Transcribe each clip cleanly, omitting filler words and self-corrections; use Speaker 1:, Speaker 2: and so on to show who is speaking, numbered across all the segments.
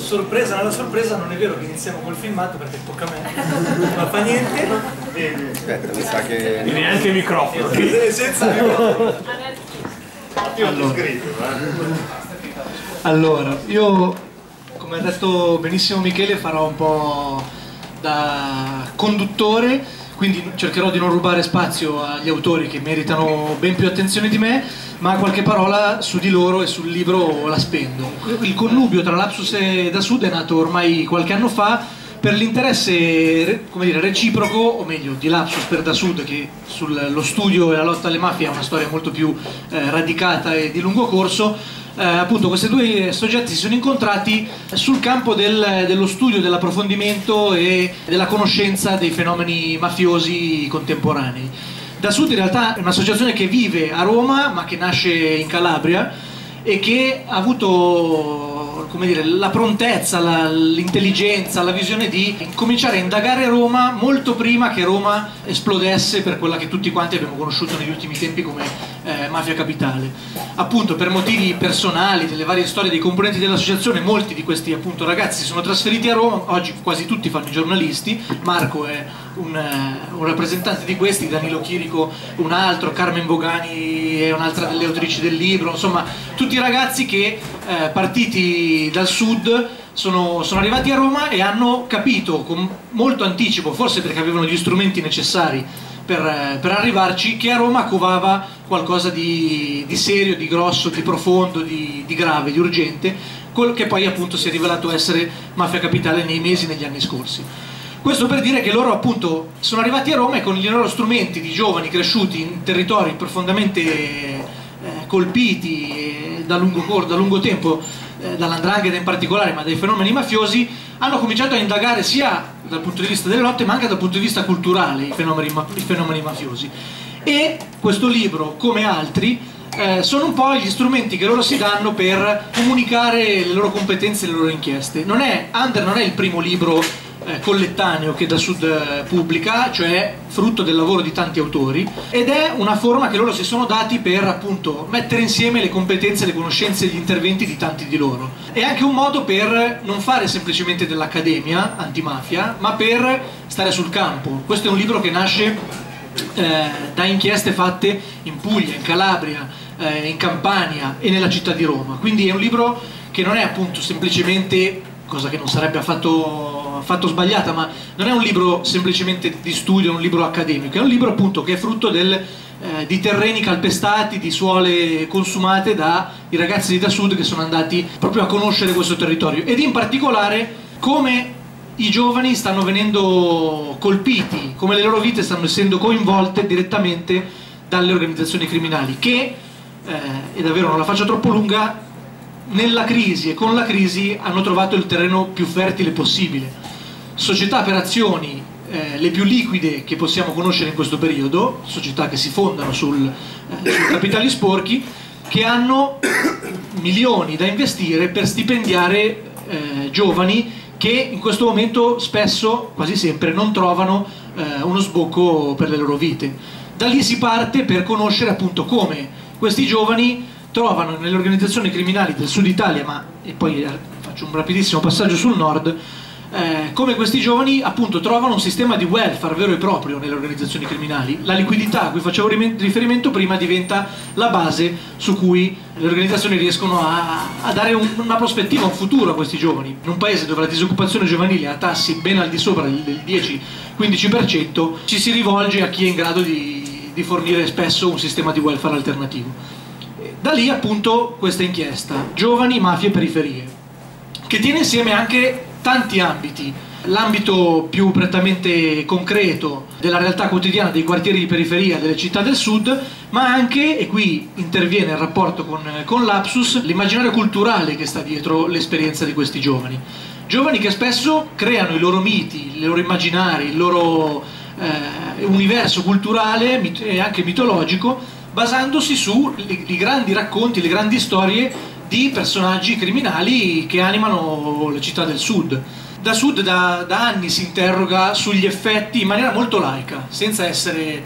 Speaker 1: sorpresa nella sorpresa, non è vero che iniziamo col filmato perché tocca a me, ma fa niente.
Speaker 2: Aspetta, mi sa che...
Speaker 3: E neanche il microfono.
Speaker 1: Senza microfono.
Speaker 4: Allora, io, come ha detto benissimo Michele, farò un po' da conduttore, quindi cercherò di non rubare spazio agli autori che meritano ben più attenzione di me, ma qualche parola su di loro e sul libro la spendo. Il connubio tra Lapsus e Dasud è nato ormai qualche anno fa per l'interesse, come dire, reciproco, o meglio, di Lapsus per Dasud, che sullo studio e la lotta alle mafie ha una storia molto più radicata e di lungo corso. Appunto questi due soggetti si sono incontrati sul campo dello studio, dell'approfondimento e della conoscenza dei fenomeni mafiosi contemporanei. Dasud in realtà è un'associazione che vive a Roma ma che nasce in Calabria e che ha avuto, come dire, la prontezza, l'intelligenza, la visione di cominciare a indagare Roma molto prima che Roma esplodesse per quella che tutti quanti abbiamo conosciuto negli ultimi tempi come mafia capitale. Appunto per motivi personali, delle varie storie dei componenti dell'associazione, molti di questi appunto ragazzi si sono trasferiti a Roma, oggi quasi tutti fanno i giornalisti, Marco è un rappresentante di questi, Danilo Chirico un altro, Carmen Bogani è un'altra delle autrici del libro, insomma tutti i ragazzi che partiti dal sud sono arrivati a Roma e hanno capito con molto anticipo, forse perché avevano gli strumenti necessari per arrivarci, che a Roma covava qualcosa di serio, di grosso, di profondo, di grave, di urgente, quello che poi appunto si è rivelato essere Mafia Capitale nei mesi, negli anni scorsi. Questo per dire che loro appunto sono arrivati a Roma e con i loro strumenti di giovani cresciuti in territori profondamente colpiti da lungo tempo dall''ndrangheta in particolare, ma dai fenomeni mafiosi, hanno cominciato a indagare sia dal punto di vista delle lotte ma anche dal punto di vista culturale i fenomeni mafiosi. E questo libro, come altri, sono un po' gli strumenti che loro si danno per comunicare le loro competenze e le loro inchieste. Under non è il primo libro collettaneo che Dasud pubblica, cioè frutto del lavoro di tanti autori, ed è una forma che loro si sono dati per appunto mettere insieme le competenze, le conoscenze e gli interventi di tanti di loro. È anche un modo per non fare semplicemente dell'accademia antimafia, ma per stare sul campo. Questo è un libro che nasce da inchieste fatte in Puglia, in Calabria, in Campania e nella città di Roma. Quindi è un libro che non è appunto semplicemente, cosa che non sarebbe affatto sbagliata, ma non è un libro semplicemente di studio, è un libro accademico, è un libro appunto che è frutto di terreni calpestati, di suole consumate dai ragazzi di Dasud che sono andati proprio a conoscere questo territorio, ed in particolare come i giovani stanno venendo colpiti, come le loro vite stanno essendo coinvolte direttamente dalle organizzazioni criminali che, e davvero non la faccio troppo lunga, nella crisi e con la crisi hanno trovato il terreno più fertile possibile. Società per azioni le più liquide che possiamo conoscere in questo periodo, società che si fondano su capitali sporchi, che hanno milioni da investire per stipendiare giovani che in questo momento spesso, quasi sempre, non trovano uno sbocco per le loro vite. Da lì si parte per conoscere appunto come questi giovani trovano nelle organizzazioni criminali del sud Italia, e poi faccio un rapidissimo passaggio sul nord, come questi giovani appunto trovano un sistema di welfare vero e proprio nelle organizzazioni criminali. La liquidità a cui facevo riferimento prima diventa la base su cui le organizzazioni riescono a dare una prospettiva, un futuro a questi giovani. In un paese dove la disoccupazione giovanile ha tassi ben al di sopra del 10-15%, ci si rivolge a chi è in grado di fornire spesso un sistema di welfare alternativo. Da lì appunto questa inchiesta, Giovani, Mafie e Periferie, che tiene insieme anche tanti ambiti. L'ambito più prettamente concreto della realtà quotidiana dei quartieri di periferia delle città del sud, ma anche, e qui interviene il rapporto con Lapsus, l'immaginario culturale che sta dietro l'esperienza di questi giovani. Giovani che spesso creano i loro miti, i loro immaginari, il loro universo culturale e anche mitologico, basandosi sui grandi racconti, le grandi storie di personaggi criminali che animano le città del sud. Dasud da anni si interroga sugli effetti in maniera molto laica, senza essere,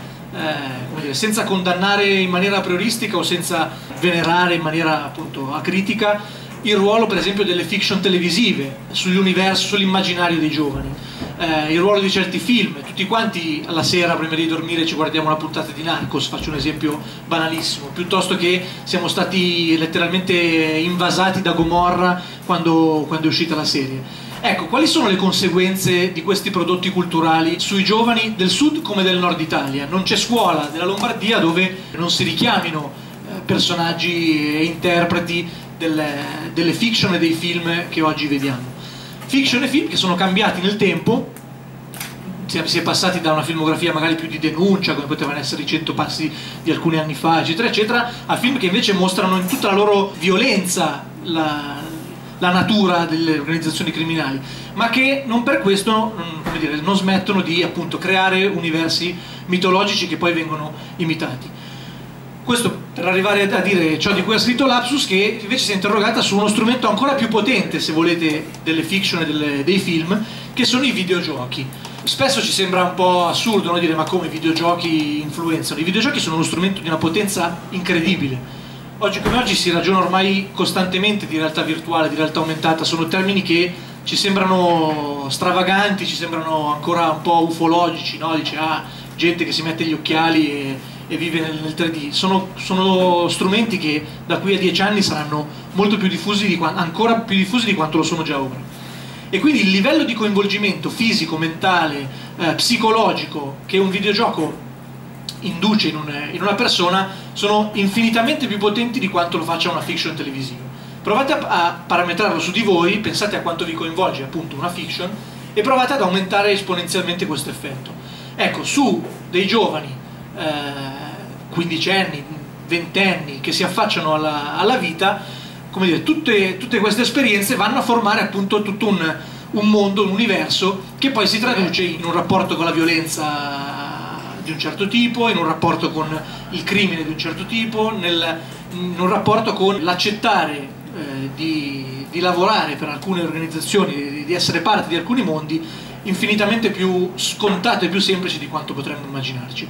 Speaker 4: senza condannare in maniera aprioristica o senza venerare in maniera appunto acritica il ruolo per esempio delle fiction televisive sull'universo, sull'immaginario dei giovani, il ruolo di certi film. Tutti quanti alla sera prima di dormire ci guardiamo una puntata di Narcos, faccio un esempio banalissimo, piuttosto che siamo stati letteralmente invasati da Gomorra quando è uscita la serie. Ecco, quali sono le conseguenze di questi prodotti culturali sui giovani del sud come del nord Italia? Non c'è scuola della Lombardia dove non si richiamino personaggi e interpreti delle fiction e dei film che oggi vediamo. Fiction e film che sono cambiati nel tempo, si è passati da una filmografia magari più di denuncia, come potevano essere i 100 passi di alcuni anni fa, eccetera, eccetera, a film che invece mostrano in tutta la loro violenza la natura delle organizzazioni criminali, ma che non per questo non smettono di appunto creare universi mitologici che poi vengono imitati. Questo per arrivare a dire ciò di cui ha scritto Lapsus, che invece si è interrogata su uno strumento ancora più potente, se volete, delle fiction e dei film, che sono i videogiochi. Spesso ci sembra un po' assurdo, no? Dire ma come i videogiochi influenzano? I videogiochi sono uno strumento di una potenza incredibile. Oggi come oggi si ragiona ormai costantemente di realtà virtuale, di realtà aumentata, sono termini che ci sembrano stravaganti, ci sembrano ancora un po' ufologici, no? Dice gente che si mette gli occhiali e vive nel 3D. Sono strumenti che da qui a 10 anni saranno molto più diffusi, ancora più diffusi di quanto lo sono già ora. E quindi il livello di coinvolgimento fisico, mentale, psicologico che un videogioco induce in una persona sono infinitamente più potenti di quanto lo faccia una fiction televisiva. Provate a parametrarlo su di voi, pensate a quanto vi coinvolge appunto una fiction e provate ad aumentare esponenzialmente questo effetto. Ecco, su dei giovani quindicenni, ventenni che si affacciano alla vita, come dire, tutte queste esperienze vanno a formare appunto tutto un mondo, un universo che poi si traduce in un rapporto con la violenza di un certo tipo, in un rapporto con il crimine di un certo tipo, in un rapporto con l'accettare di lavorare per alcune organizzazioni, di essere parte di alcuni mondi infinitamente più scontato e più semplici di quanto potremmo immaginarci.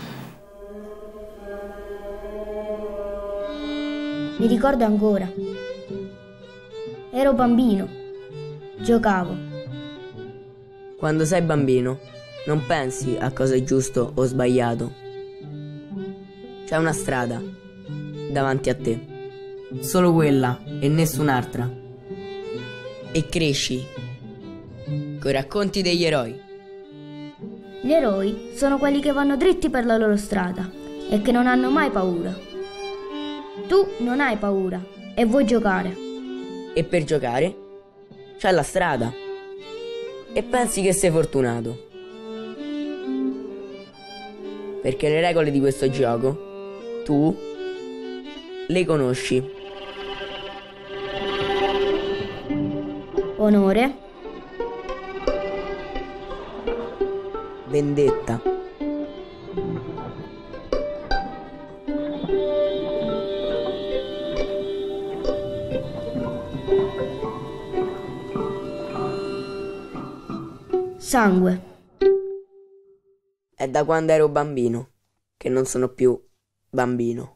Speaker 3: Mi ricordo ancora. Ero bambino. Giocavo.
Speaker 5: Quando sei bambino, non pensi a cosa è giusto o sbagliato. C'è una strada davanti a te, solo quella e nessun'altra. E cresci coi racconti degli eroi.
Speaker 3: Gli eroi sono quelli che vanno dritti per la loro strada e che non hanno mai paura. Tu non hai paura e vuoi giocare.
Speaker 5: E per giocare c'è la strada. E pensi che sei fortunato. Perché le regole di questo gioco tu le conosci.
Speaker 3: Onore.
Speaker 5: Vendetta.
Speaker 3: Sangue.
Speaker 5: È da quando ero bambino che non sono più bambino.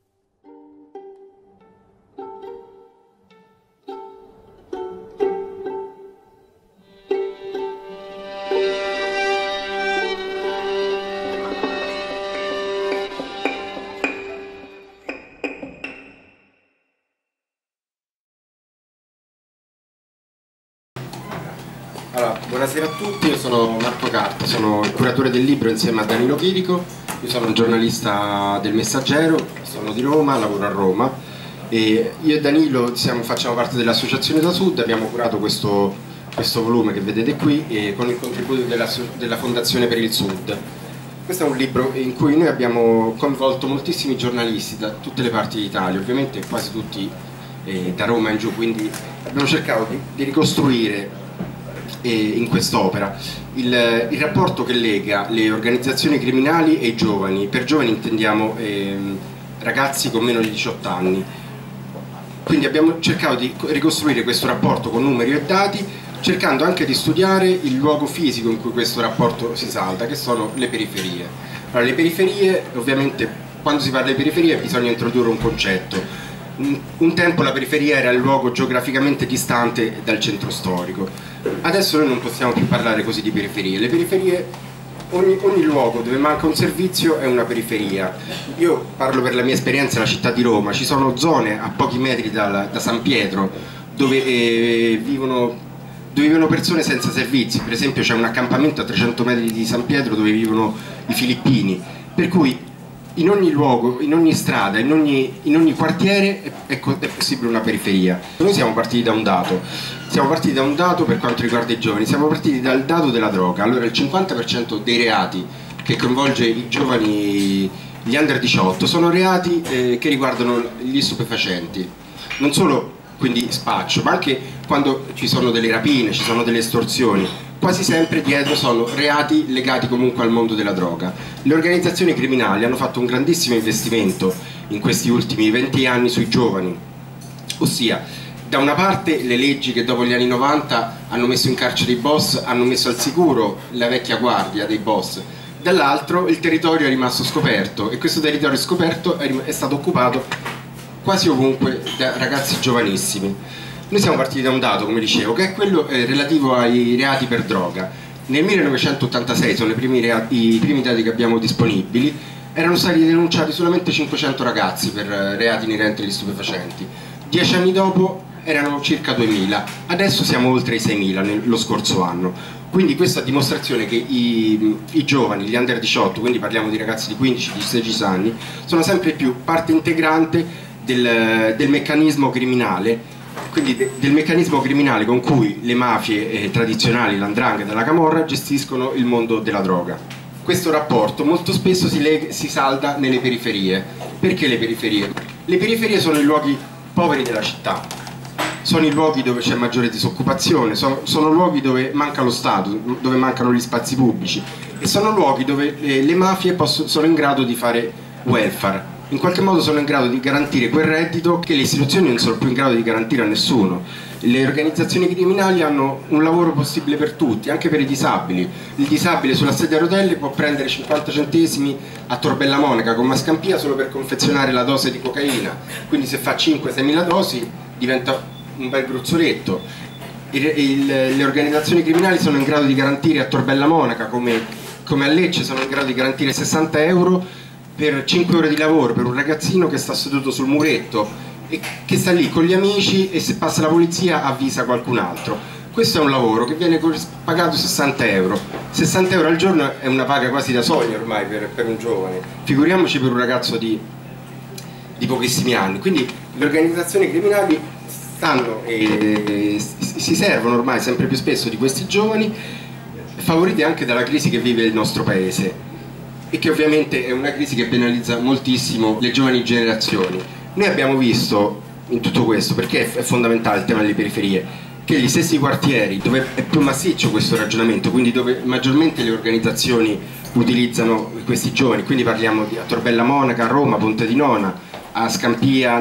Speaker 2: Allora, buonasera a tutti, io sono Marco Carta, sono il curatore del libro insieme a Danilo Chirico, io sono un giornalista del Messaggero, sono di Roma, lavoro a Roma e io e Danilo facciamo parte dell'Associazione da Sud, abbiamo curato questo volume che vedete qui e con il contributo della Fondazione per il Sud. Questo è un libro in cui noi abbiamo coinvolto moltissimi giornalisti da tutte le parti d'Italia, ovviamente quasi tutti da Roma in giù, quindi abbiamo cercato di ricostruire in quest'opera il rapporto che lega le organizzazioni criminali e i giovani. Per giovani intendiamo ragazzi con meno di 18 anni. Quindi abbiamo cercato di ricostruire questo rapporto con numeri e dati, cercando anche di studiare il luogo fisico in cui questo rapporto si salda, che sono le periferie. Allora, le periferie, ovviamente, quando si parla di periferie bisogna introdurre un concetto. Un tempo la periferia era il luogo geograficamente distante dal centro storico. Adesso noi non possiamo più parlare così di periferie. Le periferie, ogni luogo dove manca un servizio è una periferia. Io parlo per la mia esperienza, la città di Roma. Ci sono zone a pochi metri da San Pietro dove vivono persone senza servizi. Per esempio c'è un accampamento a 300 metri di San Pietro dove vivono i filippini. Per cui in ogni luogo, in ogni strada, in ogni quartiere è possibile una periferia. Noi siamo partiti da un dato per quanto riguarda i giovani, siamo partiti dal dato della droga. Allora il 50% dei reati che coinvolge i giovani, gli under 18, sono reati che riguardano gli stupefacenti. Non solo quindi spaccio, ma anche quando ci sono delle rapine, ci sono delle estorsioni. Quasi sempre dietro sono reati legati comunque al mondo della droga. Le organizzazioni criminali hanno fatto un grandissimo investimento in questi ultimi 20 anni sui giovani, ossia da una parte le leggi che dopo gli anni 90 hanno messo in carcere i boss, hanno messo al sicuro la vecchia guardia dei boss, dall'altro il territorio è rimasto scoperto, e questo territorio scoperto è stato occupato quasi ovunque da ragazzi giovanissimi. Noi siamo partiti da un dato, come dicevo, che è quello relativo ai reati per droga. Nel 1986, sono i primi dati che abbiamo disponibili, erano stati denunciati solamente 500 ragazzi per reati inerenti agli stupefacenti. 10 anni dopo erano circa 2000, adesso siamo oltre i 6000 lo scorso anno. Quindi questa dimostrazione che i giovani, gli under 18, quindi parliamo di ragazzi di 15-16 anni, sono sempre più parte integrante del meccanismo criminale. Quindi del meccanismo criminale con cui le mafie tradizionali, l''ndrangheta e la camorra gestiscono il mondo della droga. Questo rapporto molto spesso si salda nelle periferie. Perché le periferie? Le periferie sono i luoghi poveri della città, sono i luoghi dove c'è maggiore disoccupazione, sono luoghi dove manca lo Stato, dove mancano gli spazi pubblici, e sono luoghi dove le mafie sono in grado di fare welfare. In qualche modo sono in grado di garantire quel reddito che le istituzioni non sono più in grado di garantire a nessuno. Le organizzazioni criminali hanno un lavoro possibile per tutti, anche per i disabili. Il disabile sulla sedia a rotelle può prendere 50 centesimi a Torbella Monaca con Mascampia solo per confezionare la dose di cocaina, quindi se fa 5-6 mila dosi diventa un bel gruzzoletto. Le organizzazioni criminali sono in grado di garantire a Torbella Monaca, come a Lecce, sono in grado di garantire 60 euro per 5 ore di lavoro per un ragazzino che sta seduto sul muretto e che sta lì con gli amici, e se passa la polizia avvisa qualcun altro. Questo è un lavoro che viene pagato 60 euro. 60 euro al giorno è una paga quasi da sogno ormai per un giovane, figuriamoci per un ragazzo di pochissimi anni. Quindi le organizzazioni criminali stanno e si servono ormai sempre più spesso di questi giovani, favoriti anche dalla crisi che vive il nostro paese, e che ovviamente è una crisi che penalizza moltissimo le giovani generazioni. Noi abbiamo visto in tutto questo, perché è fondamentale il tema delle periferie, che gli stessi quartieri dove è più massiccio questo ragionamento, quindi dove maggiormente le organizzazioni utilizzano questi giovani, quindi parliamo a Torbella Monaca, a Roma, Ponte di Nona, a Scampia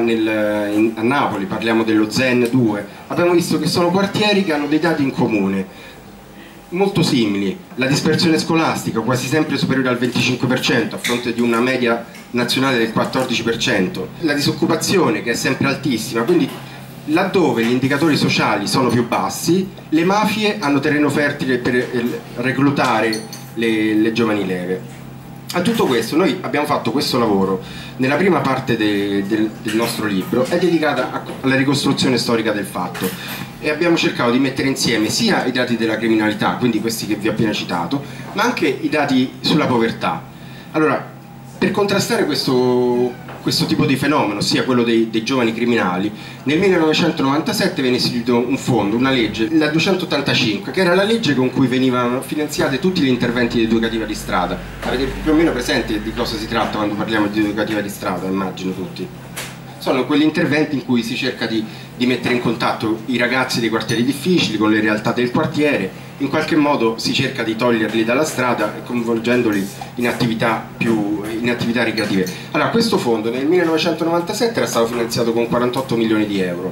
Speaker 2: a Napoli, parliamo dello Zen 2, abbiamo visto che sono quartieri che hanno dei dati in comune molto simili. La dispersione scolastica quasi sempre superiore al 25% a fronte di una media nazionale del 14%, la disoccupazione che è sempre altissima. Quindi laddove gli indicatori sociali sono più bassi, le mafie hanno terreno fertile per reclutare le giovani leve. A tutto questo noi abbiamo fatto questo lavoro. Nella prima parte del nostro libro è dedicata alla ricostruzione storica del fatto, e abbiamo cercato di mettere insieme sia i dati della criminalità, quindi questi che vi ho appena citato, ma anche i dati sulla povertà. Allora, per contrastare questo tipo di fenomeno, ossia quello dei giovani criminali, nel 1997 venne istituito un fondo, una legge, la 285, che era la legge con cui venivano finanziati tutti gli interventi di educativa di strada. Avete più o meno presente di cosa si tratta quando parliamo di educativa di strada, immagino tutti? Sono quegli interventi in cui si cerca di mettere in contatto i ragazzi dei quartieri difficili con le realtà del quartiere, in qualche modo si cerca di toglierli dalla strada e coinvolgendoli in attività ricreative. Allora, questo fondo nel 1997 era stato finanziato con 48 milioni di euro.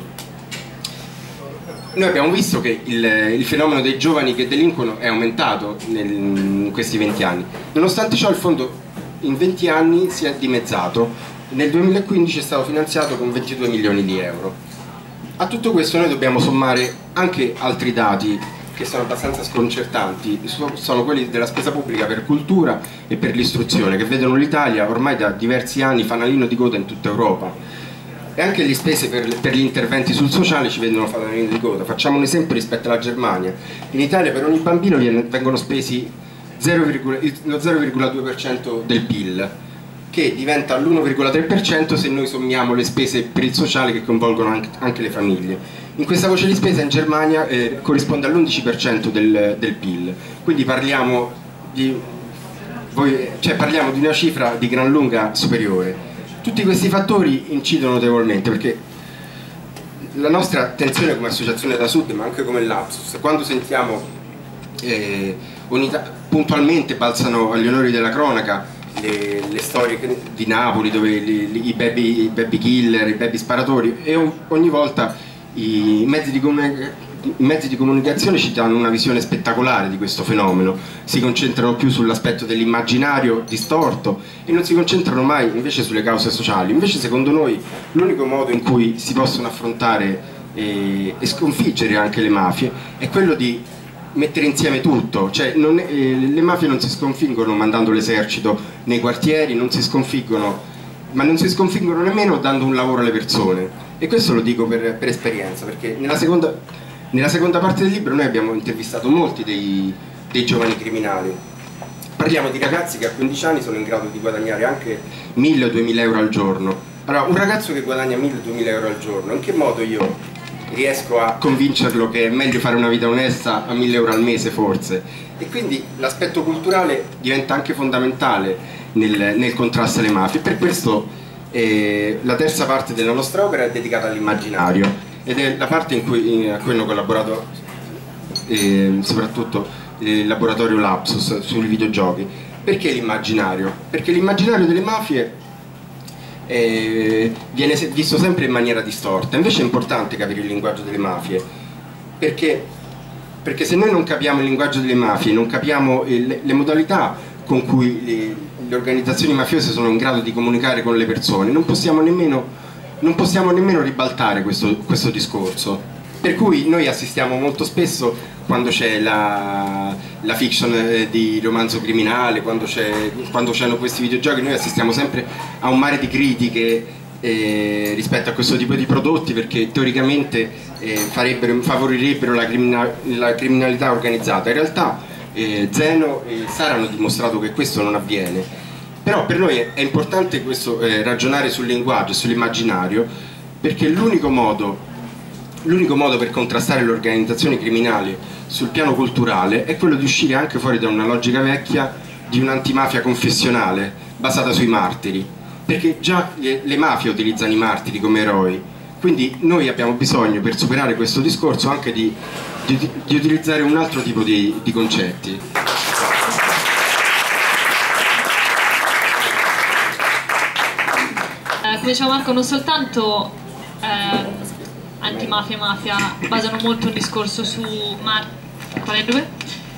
Speaker 2: Noi abbiamo visto che il fenomeno dei giovani che delinquono è aumentato in questi 20 anni. Nonostante ciò il fondo in 20 anni si è dimezzato, nel 2015 è stato finanziato con 22 milioni di euro. A tutto questo noi dobbiamo sommare anche altri dati che sono abbastanza sconcertanti, sono quelli della spesa pubblica per cultura e per l'istruzione, che vedono l'Italia ormai da diversi anni fanalino di coda in tutta Europa. E anche le spese per gli interventi sul sociale ci vedono fanalino di coda. Facciamo un esempio rispetto alla Germania. In Italia per ogni bambino vengono spesi lo 0,2% del PIL, che diventa l'1,3% se noi sommiamo le spese per il sociale che coinvolgono anche le famiglie. In questa voce di spesa in Germania corrisponde all'11% del PIL, quindi parliamo di una cifra di gran lunga superiore. Tutti questi fattori incidono notevolmente, perché la nostra attenzione come associazione da Sud, ma anche come Lapsus, quando sentiamo puntualmente balzano agli onori della cronaca le storie di Napoli dove i baby killer, i baby sparatori, e ogni volta i mezzi di comunicazione ci danno una visione spettacolare di questo fenomeno, si concentrano più sull'aspetto dell'immaginario distorto e non si concentrano mai invece sulle cause sociali. Invece secondo noi l'unico modo in cui si possono affrontare e sconfiggere anche le mafie è quello di mettere insieme tutto, cioè le mafie non si sconfiggono mandando l'esercito nei quartieri, non si sconfiggono, ma non si sconfiggono nemmeno dando un lavoro alle persone. E questo lo dico per esperienza, perché nella seconda parte del libro noi abbiamo intervistato molti dei giovani criminali. Parliamo di ragazzi che a 15 anni sono in grado di guadagnare anche 1.000 o 2.000 euro al giorno. Allora, un ragazzo che guadagna 1.000 o 2.000 euro al giorno, in che modo io riesco a convincerlo che è meglio fare una vita onesta a 1.000 euro al mese forse? E quindi l'aspetto culturale diventa anche fondamentale nel contrasto alle mafie. Per questo la terza parte della nostra opera è dedicata all'immaginario, ed è la parte a cui hanno collaborato soprattutto il laboratorio Lapsus sui videogiochi. Perché l'immaginario? Perché l'immaginario delle mafie viene visto sempre in maniera distorta. Invece è importante capire il linguaggio delle mafie, perché se noi non capiamo il linguaggio delle mafie, non capiamo le modalità con cui le organizzazioni mafiose sono in grado di comunicare con le persone, non possiamo nemmeno ribaltare questo discorso. Per cui noi assistiamo molto spesso, quando c'è la fiction di romanzo criminale, quando c'hanno questi videogiochi, noi assistiamo sempre a un mare di critiche rispetto a questo tipo di prodotti, perché teoricamente favorirebbero la criminalità organizzata. In realtà Zeno e Sara hanno dimostrato che questo non avviene. Però per noi è importante ragionare sul linguaggio e sull'immaginario, perché l'unico modo per contrastare le organizzazioni criminali sul piano culturale è quello di uscire anche fuori da una logica vecchia di un'antimafia confessionale basata sui martiri, perché già le mafie utilizzano i martiri come eroi. Quindi noi abbiamo bisogno, per superare questo discorso, anche di utilizzare un altro tipo di concetti.
Speaker 6: Come diceva Marco, non soltanto antimafia e mafia basano molto un discorso su quale due?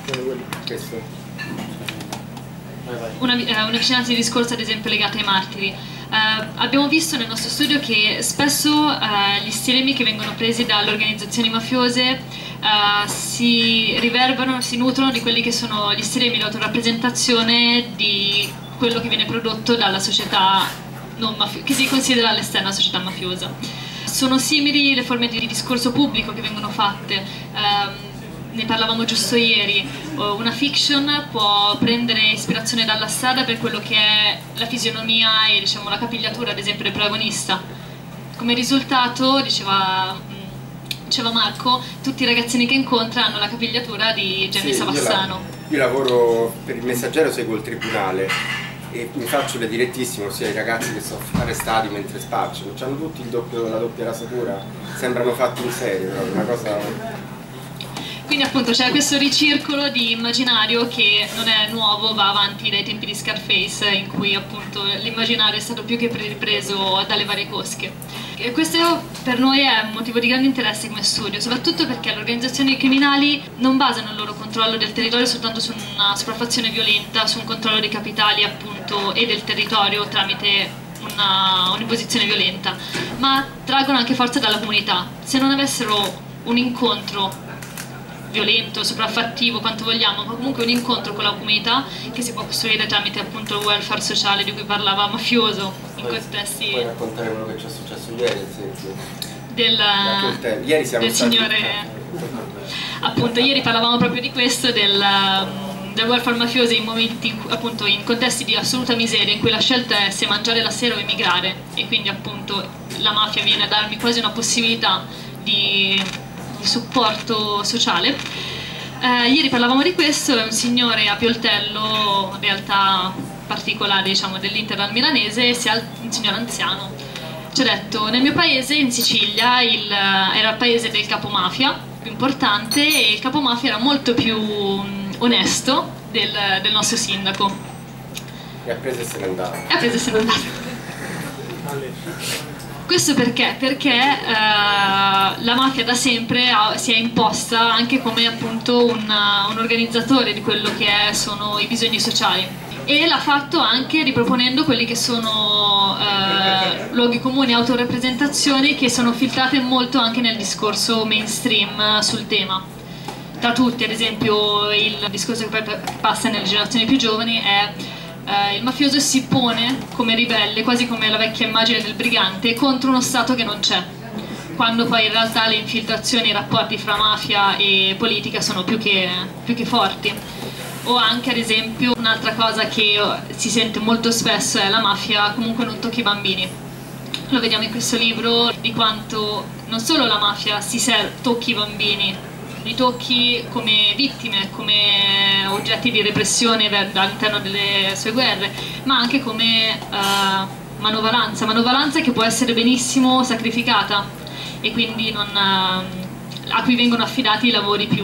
Speaker 6: Una vicinanza di discorso ad esempio legata ai martiri. Abbiamo visto nel nostro studio che spesso gli stilemi che vengono presi dalle organizzazioni mafiose si riverberano, si nutrono di quelli che sono gli stilemi di autorappresentazione di quello che viene prodotto dalla società che si considera all'esterno la società mafiosa. Sono simili le forme di discorso pubblico che vengono fatte. Ne parlavamo giusto ieri, una fiction può prendere ispirazione dalla strada per quello che è la fisionomia e diciamo la capigliatura ad esempio del protagonista. Come risultato, diceva Marco, tutti i ragazzini che incontra hanno la capigliatura di Gianni Savassano.
Speaker 2: Io lavoro per Il Messaggero, seguo il tribunale e mi faccio le direttissime, ossia i ragazzi che sono arrestati mentre spacciano, hanno tutti la doppia rasatura, sembrano fatti in serie, proprio una cosa.
Speaker 6: Quindi appunto c'è questo ricircolo di immaginario che non è nuovo, va avanti dai tempi di Scarface, in cui appunto l'immaginario è stato più che ripreso dalle varie cosche. E questo per noi è un motivo di grande interesse come studio, soprattutto perché le organizzazioni criminali non basano il loro controllo del territorio soltanto su una sopraffazione violenta, su un controllo dei capitali appunto e del territorio tramite un un'imposizione violenta, ma traggono anche forza dalla comunità. Se non avessero un incontro violento, sopraffattivo, quanto vogliamo, ma comunque un incontro con la comunità che si può costruire tramite appunto il welfare sociale di cui parlava Mafioso in contesti.
Speaker 2: Puoi raccontare quello che ci è successo ieri, ad esempio?
Speaker 6: Ieri siamo del stati... signore appunto, ieri parlavamo proprio di questo, del welfare mafioso in momenti, appunto, in contesti di assoluta miseria, in cui la scelta è se mangiare la sera o emigrare, e quindi appunto la mafia viene a darmi quasi una possibilità di supporto sociale. Ieri parlavamo di questo, è un signore a Pioltello, realtà particolare diciamo dell'Interland milanese, un signore anziano, ci ha detto: nel mio paese, in Sicilia, era il paese del capomafia più importante, e il capomafia era molto più onesto del nostro sindaco.
Speaker 2: E ha preso e se n'è andato.
Speaker 6: Questo perché? Perché la mafia da sempre si è imposta anche come appunto un organizzatore di quello che sono i bisogni sociali, e l'ha fatto anche riproponendo quelli che sono luoghi comuni, autorappresentazioni che sono filtrate molto anche nel discorso mainstream sul tema. Tra tutti, ad esempio, il discorso che poi passa nelle generazioni più giovani è il mafioso si pone come ribelle, quasi come la vecchia immagine del brigante, contro uno Stato che non c'è, quando poi in realtà le infiltrazioni e i rapporti fra mafia e politica sono più che forti. O anche, ad esempio, un'altra cosa che si sente molto spesso è la mafia comunque non tocchi i bambini. Lo vediamo in questo libro, di quanto non solo la mafia tocchi i bambini, li tocchi come vittime, come oggetti di repressione all'interno delle sue guerre, ma anche come manovalanza che può essere benissimo sacrificata, e quindi a cui vengono affidati i lavori più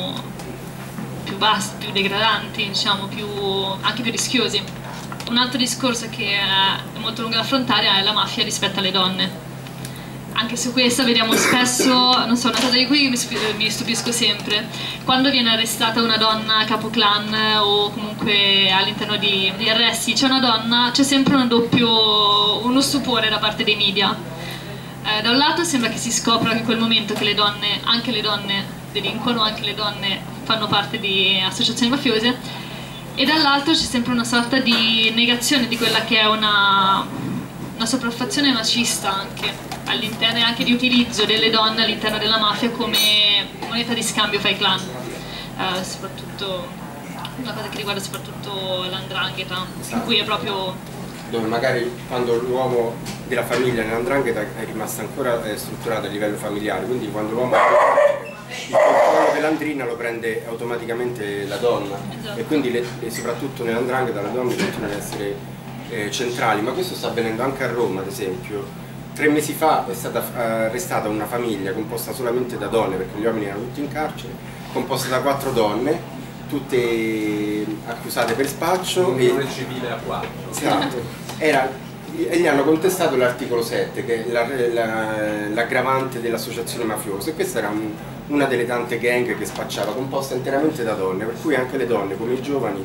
Speaker 6: bassi, più degradanti, diciamo, anche più rischiosi. Un altro discorso che è molto lungo da affrontare è la mafia rispetto alle donne. Anche su questa vediamo spesso, non so, una cosa di cui mi stupisco sempre: quando viene arrestata una donna capoclan o comunque all'interno di arresti c'è una donna, c'è sempre uno stupore da parte dei media. Da un lato sembra che si scopra in quel momento che anche le donne delinquono, anche le donne fanno parte di associazioni mafiose, e dall'altro c'è sempre una sorta di negazione di quella che è una sopraffazione macista anche all'interno, e anche di utilizzo delle donne all'interno della mafia come moneta di scambio fra i clan, soprattutto una cosa che riguarda soprattutto l''ndrangheta, in cui è proprio
Speaker 2: dove magari quando l'uomo della famiglia nell''ndrangheta è rimasto ancora strutturato a livello familiare, quindi quando l'uomo il controllo dell''ndrina lo prende automaticamente la donna, esatto. E quindi soprattutto nell''ndrangheta le donne continuano ad essere centrali, ma questo sta avvenendo anche a Roma. Ad esempio 3 mesi fa è stata arrestata una famiglia composta solamente da donne, perché gli uomini erano tutti in carcere, composta da 4 donne, tutte accusate per spaccio.
Speaker 7: Unione civile a 4.
Speaker 2: Esatto. E gli hanno contestato l'articolo 7, che è l'aggravante dell'associazione mafiosa, e questa era una delle tante gang che spacciava, composta interamente da donne, per cui anche le donne, come i giovani,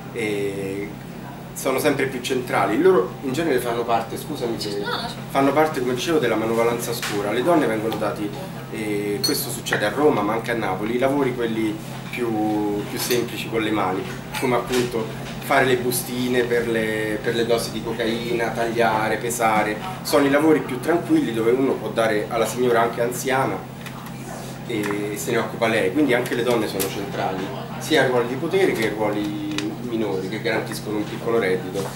Speaker 2: sono sempre più centrali. Loro in genere fanno parte, scusami, fanno parte, come dicevo, della manovalanza scura. Le donne vengono dati, questo succede a Roma ma anche a Napoli, i lavori quelli più semplici con le mani, come appunto fare le bustine per le dosi di cocaina, tagliare, pesare. Sono i lavori più tranquilli, dove uno può dare alla signora anche anziana e se ne occupa lei. Quindi anche le donne sono centrali, sia ai ruoli di potere che ai ruoli minori, che garantiscono un piccolo reddito.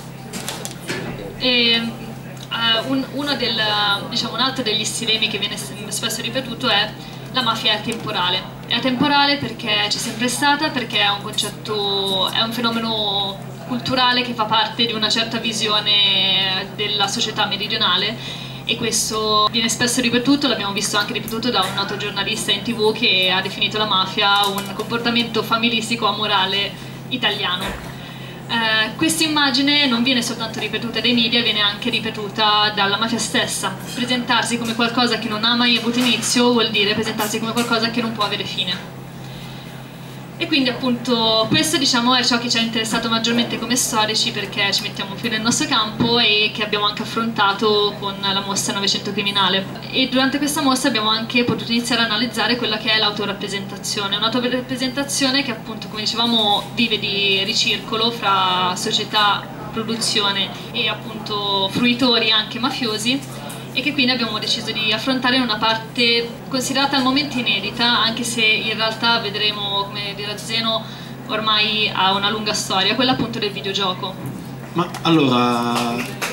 Speaker 6: Un altro degli stilemi che viene spesso ripetuto è: la mafia è atemporale. È atemporale perché c'è sempre stata, perché è un concetto, è un fenomeno culturale che fa parte di una certa visione della società meridionale, e questo viene spesso ripetuto. L'abbiamo visto anche ripetuto da un noto giornalista in TV che ha definito la mafia un comportamento familistico amorale italiano. Questa immagine non viene soltanto ripetuta dai media, viene anche ripetuta dalla mafia stessa. Presentarsi come qualcosa che non ha mai avuto inizio vuol dire presentarsi come qualcosa che non può avere fine. E quindi appunto questo diciamo è ciò che ci ha interessato maggiormente come storici, perché ci mettiamo più nel nostro campo e che abbiamo anche affrontato con la mostra Novecento Criminale. E durante questa mostra abbiamo anche potuto iniziare a analizzare quella che è l'autorappresentazione, un'autorappresentazione che appunto, come dicevamo, vive di ricircolo fra società, produzione e appunto fruitori anche mafiosi, e che quindi abbiamo deciso di affrontare in una parte considerata al momento inedita, anche se in realtà vedremo, come dirà Zeno, ormai ha una lunga storia, quella appunto del videogioco.
Speaker 7: Ma allora...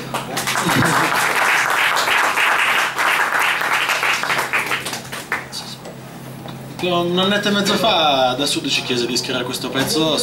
Speaker 7: un annetto e mezzo fa da Sud ci chiese di scrivere questo pezzo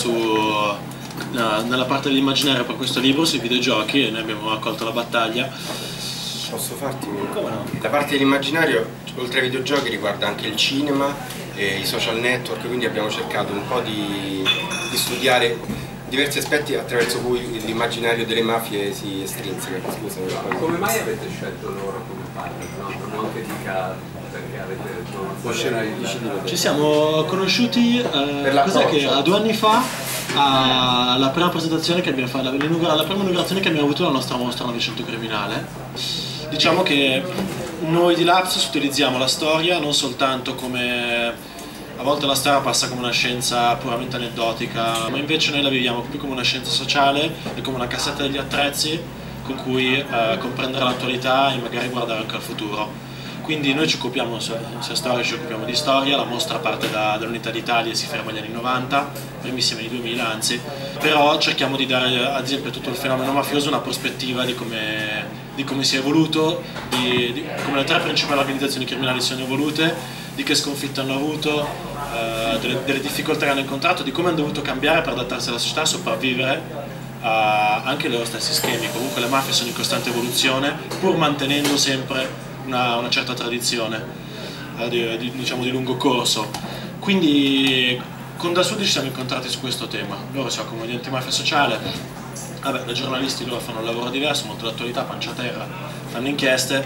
Speaker 7: nella parte dell'immaginario per questo libro sui videogiochi, e noi abbiamo accolto la battaglia.
Speaker 2: Posso farti la parte dell'immaginario, oltre ai videogiochi, riguarda anche il cinema e i social network, quindi abbiamo cercato un po' di studiare diversi aspetti attraverso cui l'immaginario delle mafie si estrinseca.
Speaker 8: Come mai avete scelto loro come partner? No? Non che dica perché avete...
Speaker 7: Ci siamo conosciuti cos'è che era 2 anni fa, alla prima presentazione che abbiamo fatto, la prima inaugurazione che abbiamo avuto alla nostra mostra Novecento Criminale. Diciamo che noi di Lapsus utilizziamo la storia non soltanto come... a volte la storia passa come una scienza puramente aneddotica, ma invece noi la viviamo più come una scienza sociale e come una cassetta degli attrezzi con cui comprendere l'attualità e magari guardare anche al futuro. Quindi noi ci occupiamo, sia storici, ci occupiamo di storia, la mostra parte dall'Unità d'Italia e si ferma agli anni 90, primissimi anni 2000 anzi, però cerchiamo di dare ad esempio a tutto il fenomeno mafioso una prospettiva di come si è evoluto, di come le 3 principali organizzazioni criminali si sono evolute, di che sconfitte hanno avuto, delle difficoltà che hanno incontrato, di come hanno dovuto cambiare per adattarsi alla società, sopravvivere anche ai loro stessi schemi. Comunque le mafie sono in costante evoluzione, pur mantenendo sempre una certa tradizione, diciamo di lungo corso. Quindi con Da Sud ci siamo incontrati su questo tema. Loro si occupano di antimafia sociale, vabbè, da giornalisti loro fanno un lavoro diverso, molto d'attualità, pancia a terra, fanno inchieste,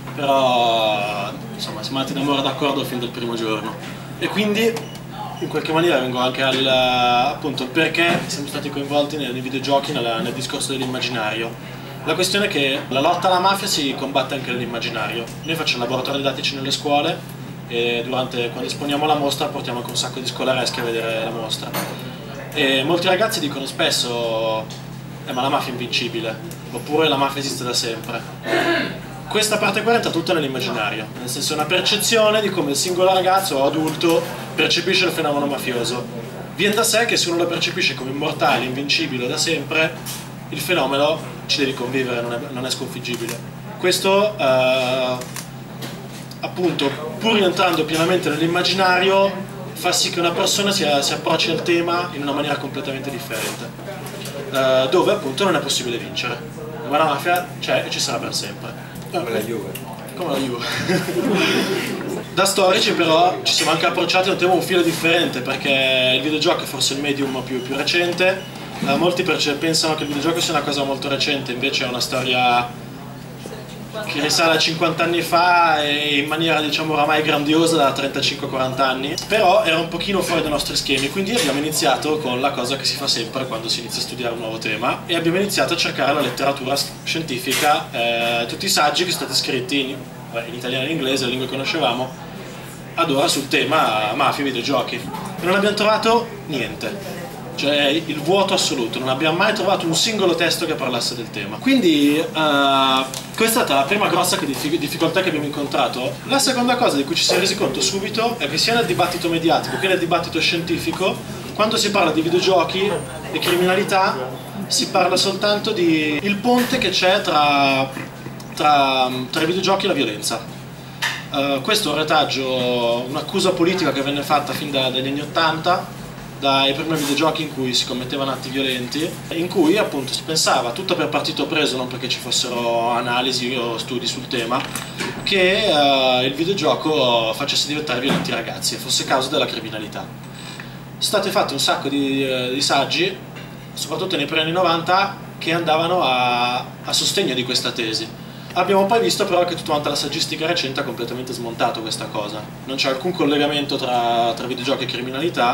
Speaker 7: però insomma siamo andati d'amore d'accordo fin dal primo giorno. E quindi in qualche maniera vengo anche appunto perché siamo stati coinvolti nei videogiochi, nel discorso dell'immaginario. La questione è che la lotta alla mafia si combatte anche nell'immaginario. Noi facciamo laboratori didattici nelle scuole e quando esponiamo la mostra portiamo anche un sacco di scolareschi a vedere la mostra. E molti ragazzi dicono spesso ma la mafia è invincibile, oppure la mafia esiste da sempre. Questa parte qua entra tutta nell'immaginario, nel senso è una percezione di come il singolo ragazzo o adulto percepisce il fenomeno mafioso. Viene da sé che se uno lo percepisce come immortale, invincibile da sempre, il fenomeno ci devi convivere, non è sconfiggibile. Questo appunto, pur rientrando pienamente nell'immaginario, fa sì che una persona si approcci al tema in una maniera completamente differente, dove appunto non è possibile vincere, ma la mafia c'è e ci sarà per sempre.
Speaker 2: Come la Juve.
Speaker 7: Come la Juve. Da storici però ci siamo anche approcciati a un tema un filo differente, perché il videogioco è forse il medium più recente. Molti pensano che il videogioco sia una cosa molto recente, invece è una storia che risale a 50 anni fa e in maniera diciamo oramai grandiosa da 35-40 anni, però era un pochino fuori dai nostri schemi, quindi abbiamo iniziato con la cosa che si fa sempre quando si inizia a studiare un nuovo tema, e abbiamo iniziato a cercare la letteratura scientifica, tutti i saggi che sono stati scritti in italiano e in inglese, lingue che conoscevamo ad ora sul tema mafia e videogiochi, e non abbiamo trovato niente. Cioè il vuoto assoluto, non abbiamo mai trovato un singolo testo che parlasse del tema. Quindi questa è stata la prima grossa difficoltà che abbiamo incontrato. La seconda cosa di cui ci siamo resi conto subito è che sia nel dibattito mediatico che nel dibattito scientifico, quando si parla di videogiochi e criminalità, si parla soltanto di il ponte che c'è tra i videogiochi e la violenza. Questo è un retaggio, un'accusa politica che venne fatta fin dagli anni 80, dai primi videogiochi in cui si commettevano atti violenti, in cui appunto si pensava, tutto per partito preso, non perché ci fossero analisi o studi sul tema, che il videogioco facesse diventare violenti i ragazzi e fosse causa della criminalità. Sono stati fatti un sacco di saggi, soprattutto nei primi anni 90, che andavano a sostegno di questa tesi. Abbiamo poi visto però che tutta quanta la saggistica recente ha completamente smontato questa cosa. Non c'è alcun collegamento tra videogiochi e criminalità,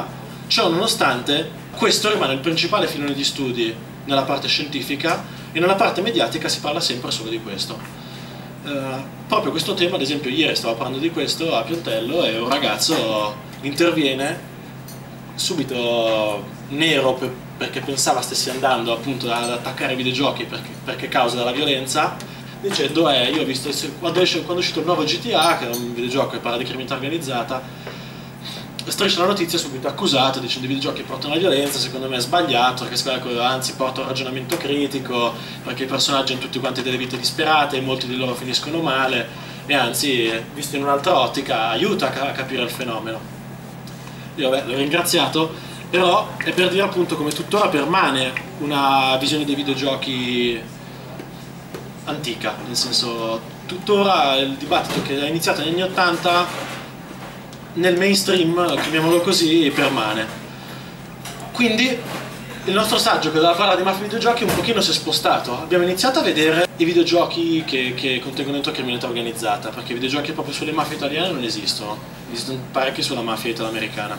Speaker 7: Ciò nonostante, questo rimane il principale filone di studi nella parte scientifica, e nella parte mediatica si parla sempre solo di questo. Proprio questo tema, ad esempio ieri stavo parlando di questo a Pioltello e un ragazzo interviene subito nero perché pensava stessi andando appunto ad attaccare i videogiochi perché causa della violenza, dicendo io ho visto quando è uscito il nuovo GTA, che è un videogioco che parla di criminalità organizzata, striscia la notizia subito accusato dicendo i videogiochi portano alla violenza. Secondo me è sbagliato, perché anzi porta un ragionamento critico, perché i personaggi hanno tutti quanti delle vite disperate e molti di loro finiscono male, e anzi, visto in un'altra ottica, aiuta a capire il fenomeno. Io l'ho ringraziato, però è per dire appunto come tuttora permane una visione dei videogiochi antica, nel senso tuttora il dibattito che è iniziato negli anni 80 nel mainstream, chiamiamolo così, permane. Quindi il nostro saggio che doveva parlare di mafia e videogiochi un pochino si è spostato. Abbiamo iniziato a vedere i videogiochi che contengono dentro criminalità organizzata, perché i videogiochi proprio sulle mafie italiane non esistono parecchi sulla mafia italoamericana,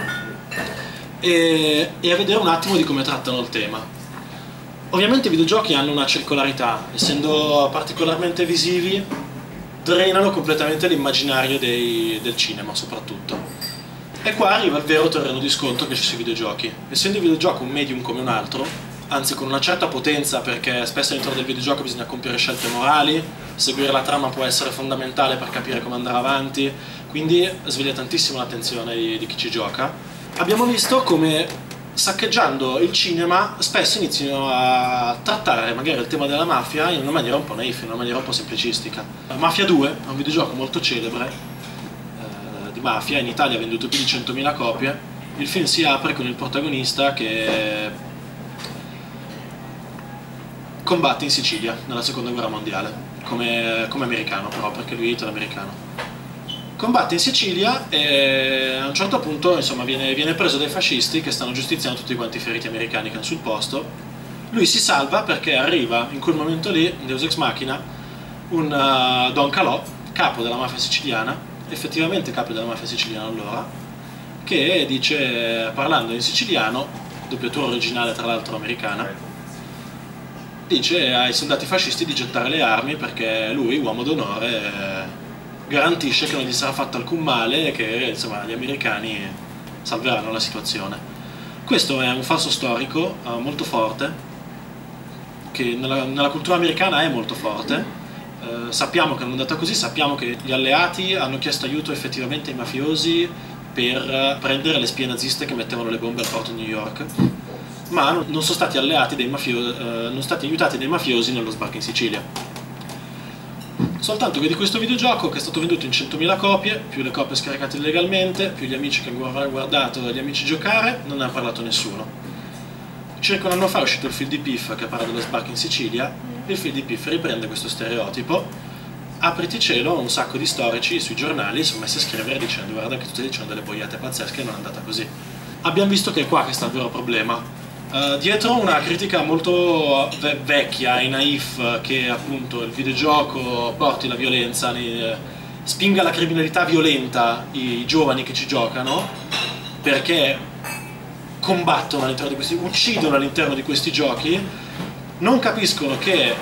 Speaker 7: e a vedere un attimo di come trattano il tema. Ovviamente i videogiochi hanno una circolarità, essendo particolarmente visivi drenano completamente l'immaginario del cinema soprattutto. E qua arriva il vero terreno di scontro che c'è sui videogiochi. Essendo il videogioco un medium come un altro, anzi con una certa potenza, perché spesso all'interno del videogioco bisogna compiere scelte morali, seguire la trama può essere fondamentale per capire come andare avanti, quindi sveglia tantissimo l'attenzione di chi ci gioca. Abbiamo visto come saccheggiando il cinema spesso iniziano a trattare magari il tema della mafia in una maniera un po' naif, in una maniera un po' semplicistica. Mafia 2 è un videogioco molto celebre di mafia, in Italia ha venduto più di 100.000 copie. Il film si apre con il protagonista che combatte in Sicilia nella seconda guerra mondiale, come americano però, perché lui è italoamericano. Combatte in Sicilia e a un certo punto insomma, viene preso dai fascisti che stanno giustiziando tutti quanti i feriti americani che hanno sul posto. Lui si salva perché arriva in quel momento lì, Deus Ex Machina, un Don Calò, capo della mafia siciliana, effettivamente capo della mafia siciliana allora, che dice, parlando in siciliano, doppiatura originale tra l'altro americana, dice ai soldati fascisti di gettare le armi perché lui, uomo d'onore, garantisce che non gli sarà fatto alcun male e che insomma, gli americani salveranno la situazione. Questo è un falso storico molto forte, che nella cultura americana è molto forte. Sappiamo che non è andata così, sappiamo che gli alleati hanno chiesto aiuto effettivamente ai mafiosi per prendere le spie naziste che mettevano le bombe al porto di New York, ma non sono stati alleati non sono stati aiutati dai mafiosi nello sbarco in Sicilia. Soltanto che di questo videogioco, che è stato venduto in 100.000 copie, più le copie scaricate illegalmente, più gli amici che hanno guardato e gli amici giocare, non ne ha parlato nessuno. Circa un anno fa è uscito il film di Piff che parla dello sbarco in Sicilia. Il film di Piff riprende questo stereotipo. Apriti cielo, un sacco di storici sui giornali sono messi a scrivere dicendo guarda che tu stai dicendo delle boiate pazzesche e non è andata così. Abbiamo visto che è qua che sta il vero problema. Dietro una critica molto vecchia e naif che appunto il videogioco porti la violenza, spinga alla criminalità violenta i giovani che ci giocano, perché combattono all'interno di questi, uccidono all'interno di questi giochi, non capiscono che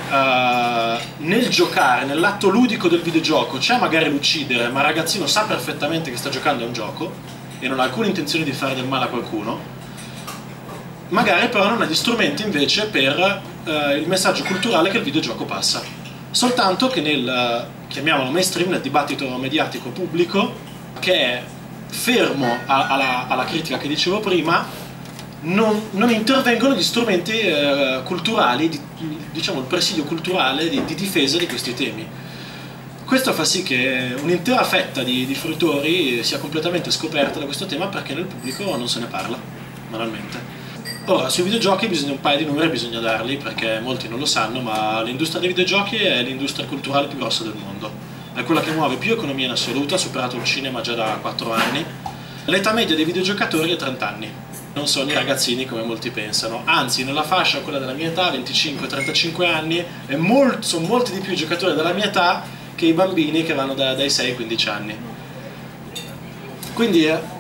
Speaker 7: nel giocare, nell'atto ludico del videogioco c'è magari l'uccidere, ma il ragazzino sa perfettamente che sta giocando a un gioco e non ha alcuna intenzione di fare del male a qualcuno. Magari però non ha gli strumenti invece per il messaggio culturale che il videogioco passa. Soltanto che nel, chiamiamolo mainstream, nel dibattito mediatico pubblico, che è fermo alla critica che dicevo prima, non intervengono gli strumenti culturali, diciamo il presidio culturale di difesa di questi temi. Questo fa sì che un'intera fetta di fruitori sia completamente scoperta da questo tema perché nel pubblico non se ne parla, banalmente. Ora, sui videogiochi un paio di numeri bisogna darli perché molti non lo sanno, ma l'industria dei videogiochi è l'industria culturale più grossa del mondo. È quella che muove più economia in assoluto, ha superato il cinema già da 4 anni. L'età media dei videogiocatori è 30 anni, non sono i ragazzini come molti pensano, anzi nella fascia, quella della mia età, 25-35 anni, sono molti di più i giocatori della mia età che i bambini che vanno dai 6 ai 15 anni. Quindi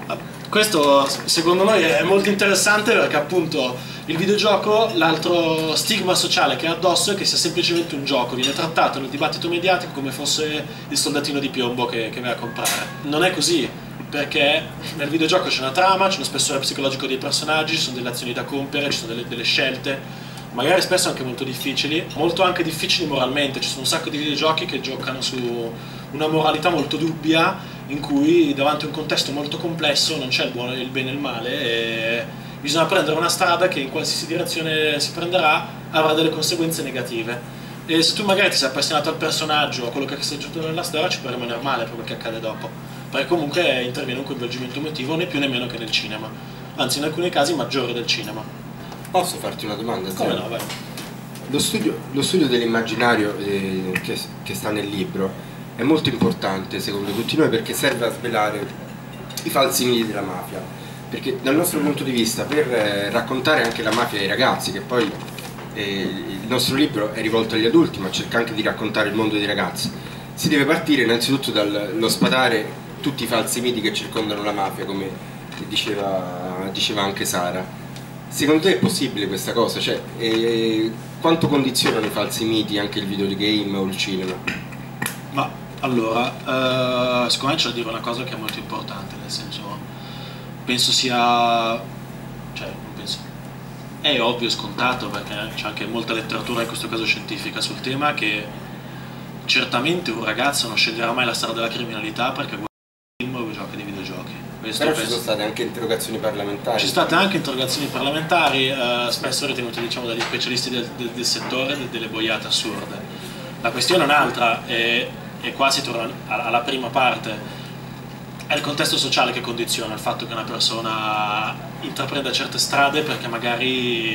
Speaker 7: Questo secondo noi è molto interessante perché appunto il videogioco, l'altro stigma sociale che ha addosso è che sia semplicemente un gioco, viene trattato nel dibattito mediatico come fosse il soldatino di piombo che vai a comprare. Non è così, perché nel videogioco c'è una trama, c'è uno spessore psicologico dei personaggi, ci sono delle azioni da compiere, ci sono delle scelte, magari spesso anche molto difficili, molto anche difficili moralmente. Ci sono un sacco di videogiochi che giocano su una moralità molto dubbia, in cui davanti a un contesto molto complesso non c'è il buono, il bene e il male, e bisogna prendere una strada che in qualsiasi direzione si prenderà avrà delle conseguenze negative. E se tu magari ti sei appassionato al personaggio o a quello che è successo nella storia, ci può rimanere male per quel che accade dopo, perché comunque interviene un coinvolgimento emotivo né più né meno che nel cinema, anzi in alcuni casi maggiore del cinema.
Speaker 2: Posso farti una domanda?
Speaker 7: Come no, vai.
Speaker 2: Lo studio dell'immaginario che sta nel libro è molto importante secondo tutti noi, perché serve a svelare i falsi miti della mafia, perché dal nostro punto di vista, per raccontare anche la mafia ai ragazzi, che poi il nostro libro è rivolto agli adulti ma cerca anche di raccontare il mondo dei ragazzi, si deve partire innanzitutto dallo sfatare tutti i falsi miti che circondano la mafia, come diceva anche Sara. Secondo te è possibile questa cosa? Cioè, quanto condizionano i falsi miti anche il videogame o il cinema?
Speaker 7: Ma allora, secondo me c'è da dire una cosa che è molto importante, nel senso, penso sia, cioè non penso, è ovvio e scontato, perché c'è anche molta letteratura, in questo caso scientifica, sul tema, che certamente un ragazzo non sceglierà mai la strada della criminalità perché guarda film o gioca dei videogiochi. Questo
Speaker 2: però ci sono state anche interrogazioni parlamentari.
Speaker 7: Ci sono state anche interrogazioni parlamentari, spesso ritenute, diciamo, dagli specialisti del settore, delle boiate assurde. La questione è un'altra, e qua si torna alla prima parte, è il contesto sociale che condiziona il fatto che una persona intraprenda certe strade, perché magari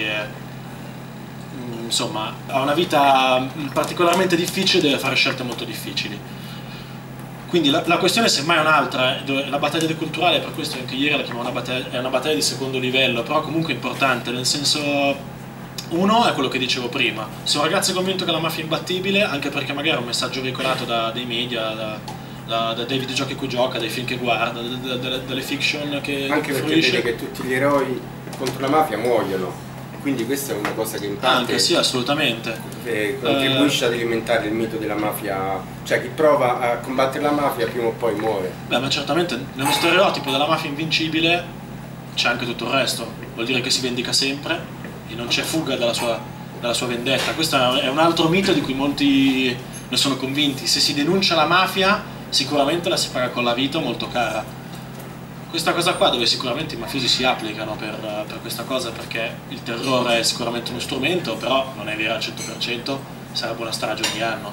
Speaker 7: insomma ha una vita particolarmente difficile e deve fare scelte molto difficili. Quindi la questione semmai è un'altra, la battaglia culturale, per questo anche ieri la chiamavo è una battaglia di secondo livello, però comunque importante, nel senso, uno è quello che dicevo prima, se un ragazzo è convinto che la mafia è imbattibile, anche perché magari è un messaggio veicolato dai media, dai videogiochi a cui gioca, dai film che guarda, dalle fiction che
Speaker 2: anche perché
Speaker 7: fruisce,
Speaker 2: vede che tutti gli eroi contro la mafia muoiono, quindi questa è una cosa che in parte
Speaker 7: anche sì, assolutamente
Speaker 2: contribuisce ad alimentare il mito della mafia, cioè chi prova a combattere la mafia prima o poi muore.
Speaker 7: Beh, ma certamente nello stereotipo della mafia invincibile c'è anche tutto il resto, vuol dire che si vendica sempre e non c'è fuga dalla sua vendetta. Questo è un altro mito di cui molti ne sono convinti. Se si denuncia la mafia sicuramente la si paga con la vita molto cara. Questa cosa qua, dove sicuramente i mafiosi si applicano per questa cosa, perché il terrore è sicuramente uno strumento, però non è vero al 100%, sarebbe una strage ogni anno,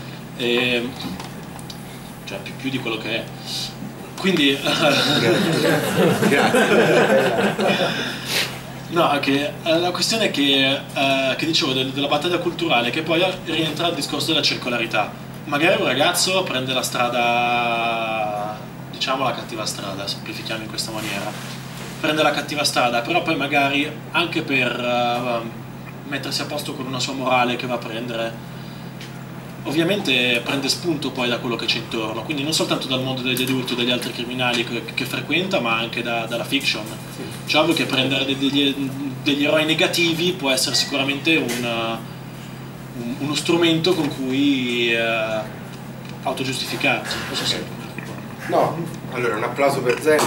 Speaker 7: cioè più di quello che è. Quindi no, che la questione che dicevo della battaglia culturale, che poi rientra al discorso della circolarità. Magari un ragazzo prende la strada, diciamo la cattiva strada, semplifichiamo in questa maniera, prende la cattiva strada, però poi magari anche per mettersi a posto con una sua morale che va a prendere, ovviamente prende spunto poi da quello che c'è intorno, quindi non soltanto dal mondo degli adulti o degli altri criminali che frequenta, ma anche dalla fiction. Cioè, ovvio che prendere degli eroi negativi può essere sicuramente uno strumento con cui autogiustificarsi.
Speaker 2: No, allora un applauso per Zen.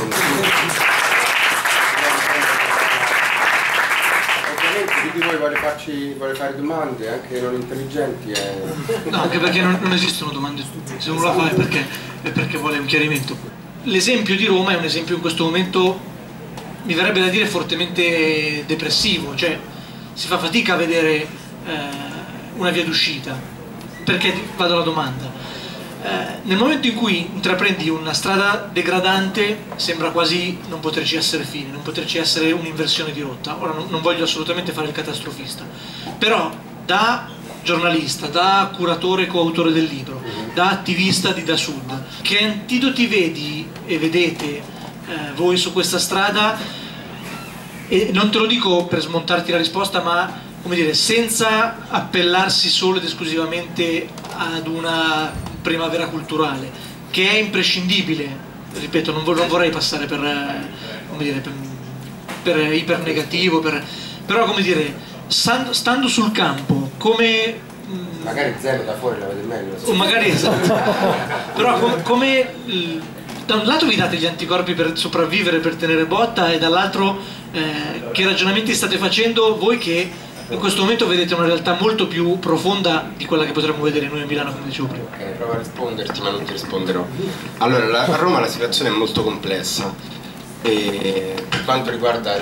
Speaker 2: Ovviamente chi di voi vuole fare domande, anche non intelligenti.
Speaker 4: No, anche perché non esistono domande stupide, se uno la fa è perché vuole un chiarimento. L'esempio di Roma è un esempio in questo momento, mi verrebbe da dire, fortemente depressivo, cioè si fa fatica a vedere una via d'uscita. Perché vado alla domanda? Nel momento in cui intraprendi una strada degradante sembra quasi non poterci essere fine, non poterci essere un'inversione di rotta. Ora non voglio assolutamente fare il catastrofista, però da giornalista, da curatore e coautore del libro, da attivista di Da Sud, che antidoti vedi e vedete voi su questa strada? E non te lo dico per smontarti la risposta, ma come dire, senza appellarsi solo ed esclusivamente ad una primavera culturale, che è imprescindibile ripeto, non vorrei passare per, come dire, per ipernegativo, però come dire, stando sul campo, come...
Speaker 2: magari Zeno da fuori la vede meglio.
Speaker 4: O magari esatto. Però come da un lato vi date gli anticorpi per sopravvivere, per tenere botta, e dall'altro che ragionamenti state facendo voi che in questo momento vedete una realtà molto più profonda di quella che potremmo vedere noi a Milano, come dicevo prima.
Speaker 2: Ok, provo a risponderti, ma non ti risponderò. Allora, a Roma la situazione è molto complessa e per quanto riguarda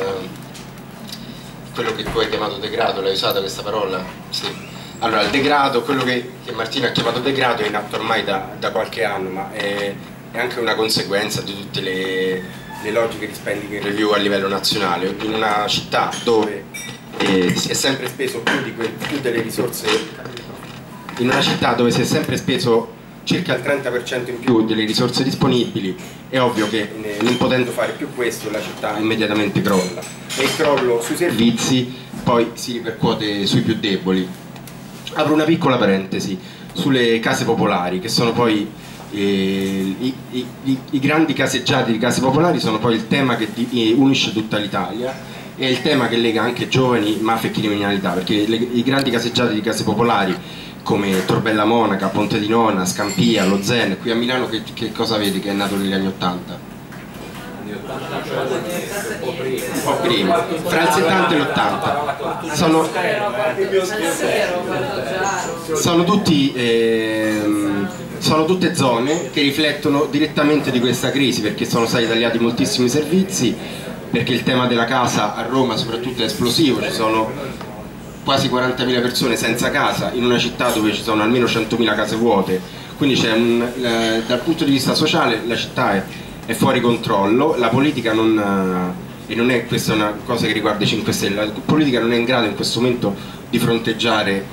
Speaker 2: quello che tu hai chiamato degrado, l'hai usata questa parola? Sì. Allora, il degrado, quello che Martino ha chiamato degrado è in atto ormai da qualche anno, ma è anche una conseguenza di tutte le logiche di spending review a livello nazionale. In una città dove si è sempre speso più delle risorse, in una città dove si è sempre speso circa il 30% in più delle risorse disponibili, è ovvio che non potendo fare più questo la città immediatamente crolla, e il crollo sui servizi poi si ripercuote sui più deboli. Apro una piccola parentesi sulle case popolari, che sono poi i grandi caseggiati di case popolari, sono poi il tema che unisce tutta l'Italia. È il tema che lega anche giovani, mafia e criminalità, perché i grandi caseggiati di case popolari come Torbella Monaca, Ponte di Nona, Scampia, Lo Zen, qui a Milano che cosa vedi che è nato negli anni 80? Un po' prima, fra il 70 e l'80 sono tutte zone che riflettono direttamente di questa crisi, perché sono stati tagliati moltissimi servizi, perché il tema della casa a Roma soprattutto è esplosivo, ci sono quasi 40.000 persone senza casa in una città dove ci sono almeno 100.000 case vuote, quindi dal punto di vista sociale la città è fuori controllo, la politica e non è questa una cosa che riguarda i 5 Stelle, la politica non è in grado in questo momento di fronteggiare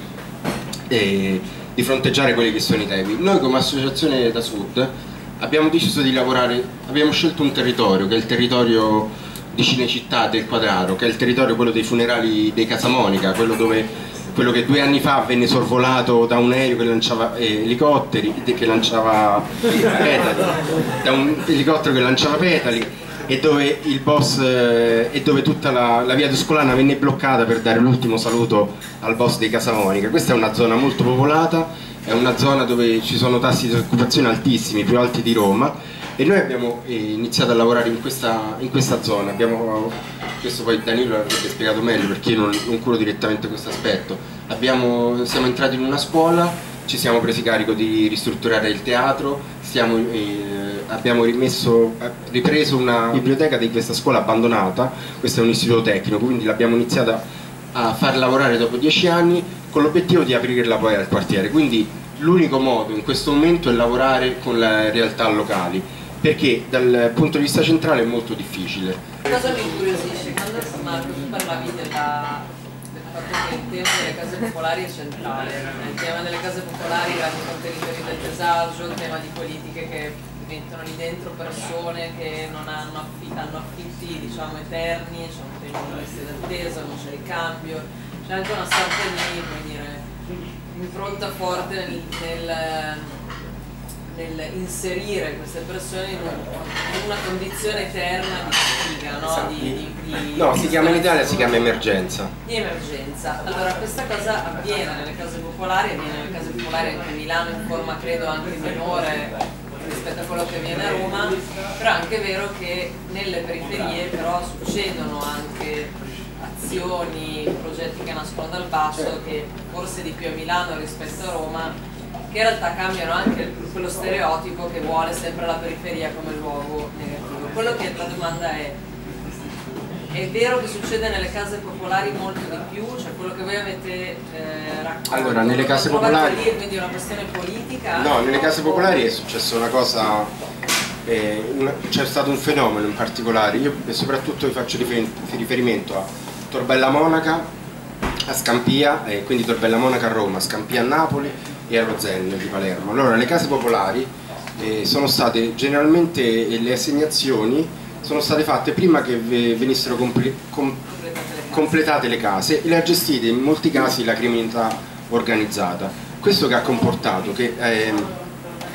Speaker 2: quelli che sono i temi. Noi come associazione da Sud abbiamo deciso di lavorare, abbiamo scelto un territorio che è il territorio di Cinecittà del Quadraro, che è il territorio quello dei funerali dei Casamonica, quello che 2 anni fa venne sorvolato da un aereo che lanciava elicotteri, che lanciava petali, da un elicottero che lanciava petali, e dove il boss e dove tutta la via Tuscolana venne bloccata per dare l'ultimo saluto al boss dei Casamonica. Questa è una zona molto popolata, è una zona dove ci sono tassi di disoccupazione altissimi, più alti di Roma, e noi abbiamo iniziato a lavorare in questa zona. Questo poi Danilo l'avrebbe spiegato meglio perché io non curo direttamente questo aspetto. Siamo entrati in una scuola, ci siamo presi carico di ristrutturare il teatro, abbiamo ripreso una biblioteca di questa scuola abbandonata, questo è un istituto tecnico, quindi l'abbiamo iniziata a far lavorare dopo 10 anni con l'obiettivo di aprirla poi al quartiere. Quindi l'unico modo in questo momento è lavorare con le realtà locali, perché dal punto di vista centrale è molto difficile.
Speaker 9: Cosa mi incuriosisce? Quando Marco tu parlavi del fatto che il tema delle case popolari è centrale, il tema delle case popolari racconta i periferie del disagio, il tema di politiche che mettono lì dentro persone che non hanno affitti diciamo eterni, c'è un tema di liste d'attesa, non c'è ricambio, c'è anche una sorta di, come dire, impronta forte nel inserire queste persone in una condizione eterna di sfiga, no?
Speaker 2: No, si chiama in Italia, si chiama emergenza.
Speaker 9: Di emergenza. Allora questa cosa avviene nelle case popolari, anche a Milano in forma credo anche minore rispetto a quello che avviene a Roma, però è anche vero che nelle periferie però succedono anche azioni, progetti che nascono dal basso, che forse di più a Milano rispetto a Roma, che in realtà cambiano anche quello stereotipo che vuole sempre la periferia come luogo negativo. Quello che la domanda è vero che succede nelle case popolari molto di più? Cioè quello che voi avete raccontato?
Speaker 2: Allora, nelle case popolari...
Speaker 9: lì, quindi è una questione politica?
Speaker 2: No, nelle case popolari è successa una cosa... c'è stato un fenomeno in particolare, io soprattutto vi faccio riferimento a Torbella Monaca, a Scampia, quindi Torbella Monaca a Roma, Scampia a Napoli e a Lo Zen di Palermo. Allora, le case popolari sono state generalmente, le assegnazioni sono state fatte prima che venissero completate le case, e le ha gestite in molti casi la criminalità organizzata. Questo che ha comportato che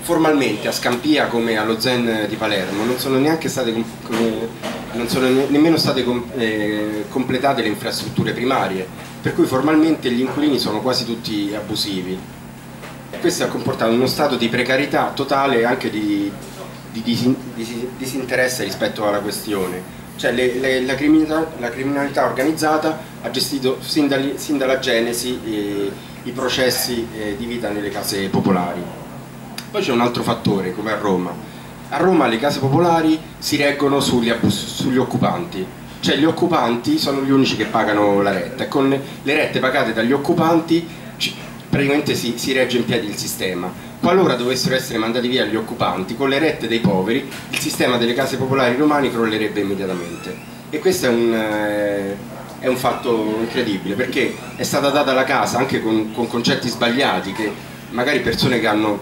Speaker 2: formalmente a Scampia come allo Zen di Palermo non sono neanche state nemmeno state completate le infrastrutture primarie, per cui formalmente gli inquilini sono quasi tutti abusivi, e questo ha comportato uno stato di precarietà totale e anche di disinteresse rispetto alla questione. Cioè la criminalità organizzata ha gestito sin dalla genesi i processi di vita nelle case popolari. Poi c'è un altro fattore, come a Roma. A Roma le case popolari si reggono sugli occupanti, cioè gli occupanti sono gli unici che pagano la retta, e con le rette pagate dagli occupanti praticamente si regge in piedi il sistema. Qualora dovessero essere mandati via gli occupanti, con le rette dei poveri, il sistema delle case popolari romane crollerebbe immediatamente. E questo è un fatto incredibile, perché è stata data la casa anche con concetti sbagliati, che magari persone che hanno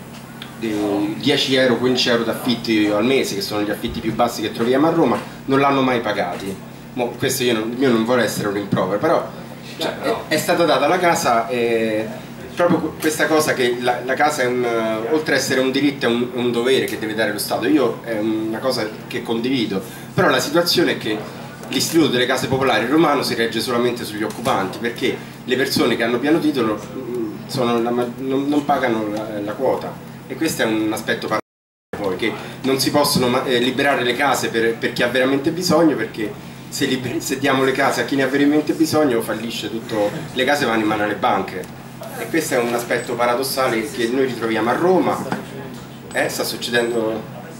Speaker 2: 10 euro, 15 euro d'affitti al mese, che sono gli affitti più bassi che troviamo a Roma, non l'hanno mai pagati. Questo io non vorrei essere un rimprovero, però è stata data la casa, proprio questa cosa che la casa oltre ad essere un diritto è un dovere che deve dare lo Stato. È una cosa che condivido, però la situazione è che l'istituto delle case popolari romano si regge solamente sugli occupanti, perché le persone che hanno pieno titolo non pagano la quota, e questo è un aspetto paradossale, poi, che non si possono liberare le case per chi ha veramente bisogno, perché se diamo le case a chi ne ha veramente bisogno fallisce tutto, le case vanno in mano alle banche. E questo è un aspetto paradossale che noi ritroviamo a Roma. Sta succedendo.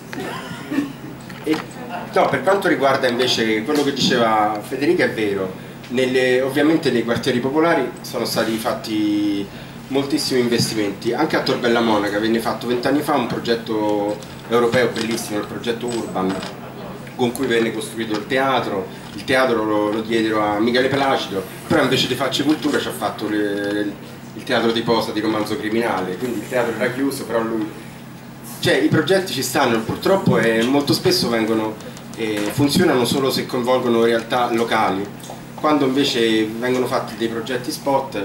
Speaker 2: No, per quanto riguarda invece quello che diceva Federica, è vero, ovviamente nei quartieri popolari sono stati fatti moltissimi investimenti. Anche a Tor Bella Monaca venne fatto 20 anni fa un progetto europeo bellissimo, il progetto Urban, con cui venne costruito il teatro lo diedero a Michele Placido, però invece di farci cultura ci ha fatto il teatro di posa di Romanzo Criminale, quindi il teatro era chiuso, però lui... Cioè i progetti ci stanno, purtroppo molto spesso funzionano solo se coinvolgono realtà locali, quando invece vengono fatti dei progetti spot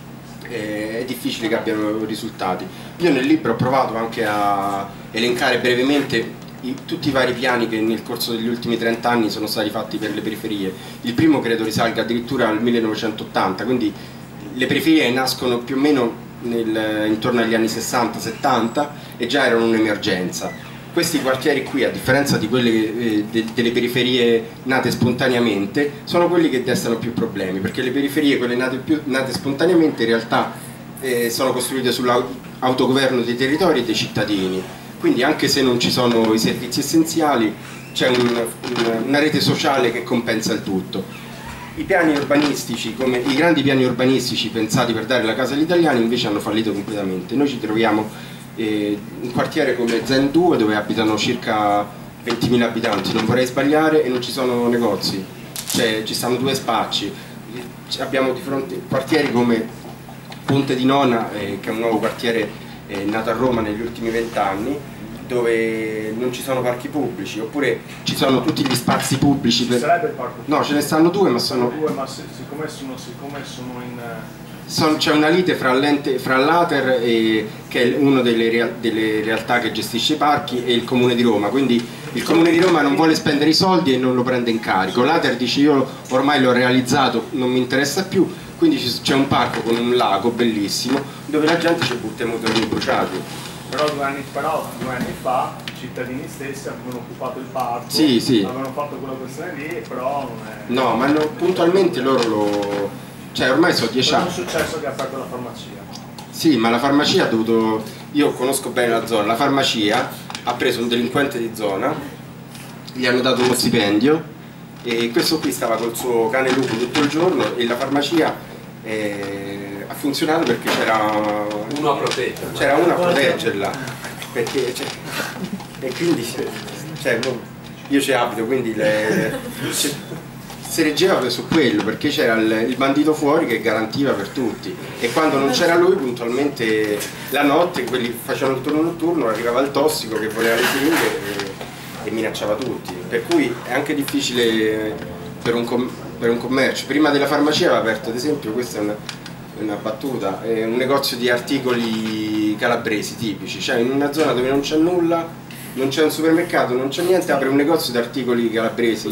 Speaker 2: è difficile che abbiano risultati. Io nel libro ho provato anche a elencare brevemente tutti i vari piani che nel corso degli ultimi 30 anni sono stati fatti per le periferie. Il primo credo risalga addirittura al 1980, quindi le periferie nascono più o meno intorno agli anni 60-70 e già erano un'emergenza. Questi quartieri qui, a differenza di quelle delle periferie nate spontaneamente, sono quelli che destano più problemi, perché le periferie, quelle nate spontaneamente, in realtà sono costruite sull'autogoverno dei territori e dei cittadini. Quindi anche se non ci sono i servizi essenziali, c'è una rete sociale che compensa il tutto. I piani urbanistici, come i grandi piani urbanistici pensati per dare la casa agli italiani, invece hanno fallito completamente. Noi ci troviamo un quartiere come Zen 2 dove abitano circa 20.000 abitanti, non vorrei sbagliare, e non ci sono negozi, cioè ci stanno 2 spacci. Abbiamo di fronte quartieri come Ponte di Nona, che è un nuovo quartiere nato a Roma negli ultimi 20 anni, dove non ci sono parchi pubblici, oppure ci sono tutti gli spazi pubblici per...
Speaker 10: Sarebbe il parco?
Speaker 2: No, ce ne stanno 2, ma sono...
Speaker 10: Ma siccome sono in...
Speaker 2: C'è una lite fra l'Ater, che è una delle realtà che gestisce i parchi, e il Comune di Roma, quindi il Comune di Roma non vuole spendere i soldi e non lo prende in carico. L'Ater dice: io ormai l'ho realizzato, non mi interessa più, quindi c'è un parco con un lago bellissimo dove la gente ci butta i motorini bruciati.
Speaker 10: Però due anni fa i cittadini stessi avevano occupato il parco,
Speaker 2: sì.
Speaker 10: Avevano fatto quella questione lì, però non è...
Speaker 2: No, ma puntualmente loro lo... Cioè ormai sono 10 anni.
Speaker 10: È un successo che ha aperto la farmacia.
Speaker 2: Sì, ma la farmacia ha dovuto... Io conosco bene la zona, la farmacia ha preso un delinquente di zona, gli hanno dato uno stipendio e questo qui stava col suo cane lupo tutto il giorno, e la farmacia ha funzionato perché c'era uno a proteggerla, perché e quindi io ci abito, quindi si reggeva su quello, perché c'era il bandito fuori che garantiva per tutti, e quando non c'era lui puntualmente la notte quelli facevano il turno notturno, arrivava il tossico che voleva le siringhe e minacciava tutti, per cui è anche difficile per un commercio. Prima della farmacia aveva aperto, ad esempio, questa è una battuta, è un negozio di articoli calabresi tipici, cioè in una zona dove non c'è nulla, non c'è un supermercato, non c'è niente, apre un negozio di articoli calabresi.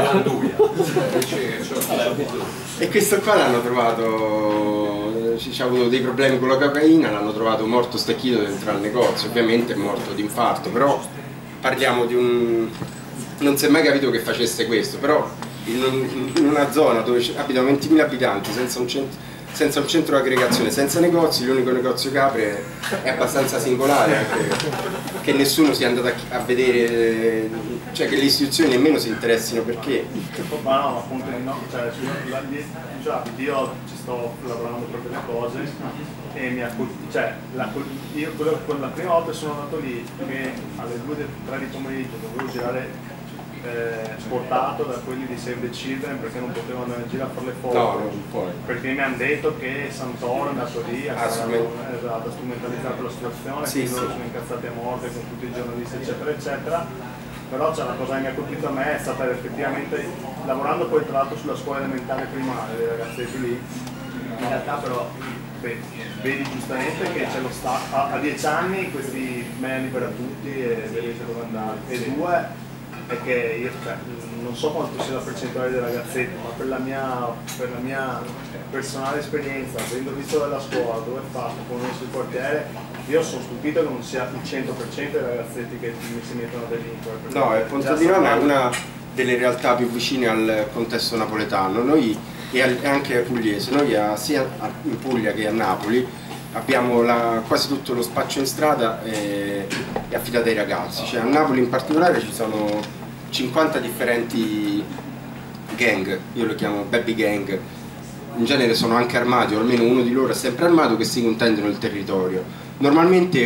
Speaker 2: E questo qua l'hanno trovato, ci ha avuto dei problemi con la cocaina, l'hanno trovato morto stecchito dentro al negozio, ovviamente è morto di infarto, però parliamo di un... non si è mai capito che facesse questo, però in una zona dove abitano 20.000 abitanti, senza un centro di aggregazione, senza negozi, l'unico negozio che apre è abbastanza singolare, anche che nessuno sia andato a vedere, cioè che le istituzioni nemmeno si interessino perché.
Speaker 10: Ma no, appunto no, cioè, io ci sto lavorando per delle cose e mi ha cioè, io la prima volta sono andato lì che alle 2-3 di pomeriggio dovevo girare portato da quelli di Save the Children perché non potevano andare in giro a fare le foto, perché mi hanno detto che Santoro è andato lì a strumentalizzare la situazione, quindi loro sono incazzati a morte con tutti i giornalisti eccetera eccetera. Però c'è una cosa che mi ha colpito a me, è stata effettivamente lavorando poi tra l'altro sulla scuola elementare primaria dei ragazzetti lì, in realtà però vedi giustamente che c'è lo staff a 10 anni questi me libera tutti e vedete dove andare, e 2 è che io non so quanto sia la percentuale dei ragazzetti, ma per la mia personale esperienza, avendo visto dalla scuola dove è fatto, conosco il quartiere, io sono stupito che non sia il 100% dei ragazzetti che si mettono a delinquere.
Speaker 2: No, il Ponte di Nona è una delle realtà più vicine al contesto napoletano, noi e anche pugliese, noi sia in Puglia che a Napoli abbiamo quasi tutto lo spaccio in strada è affidato ai ragazzi, cioè a Napoli in particolare ci sono 50 differenti gang, io lo chiamo baby gang, in genere sono anche armati, o almeno uno di loro è sempre armato, che si contendono il territorio. Normalmente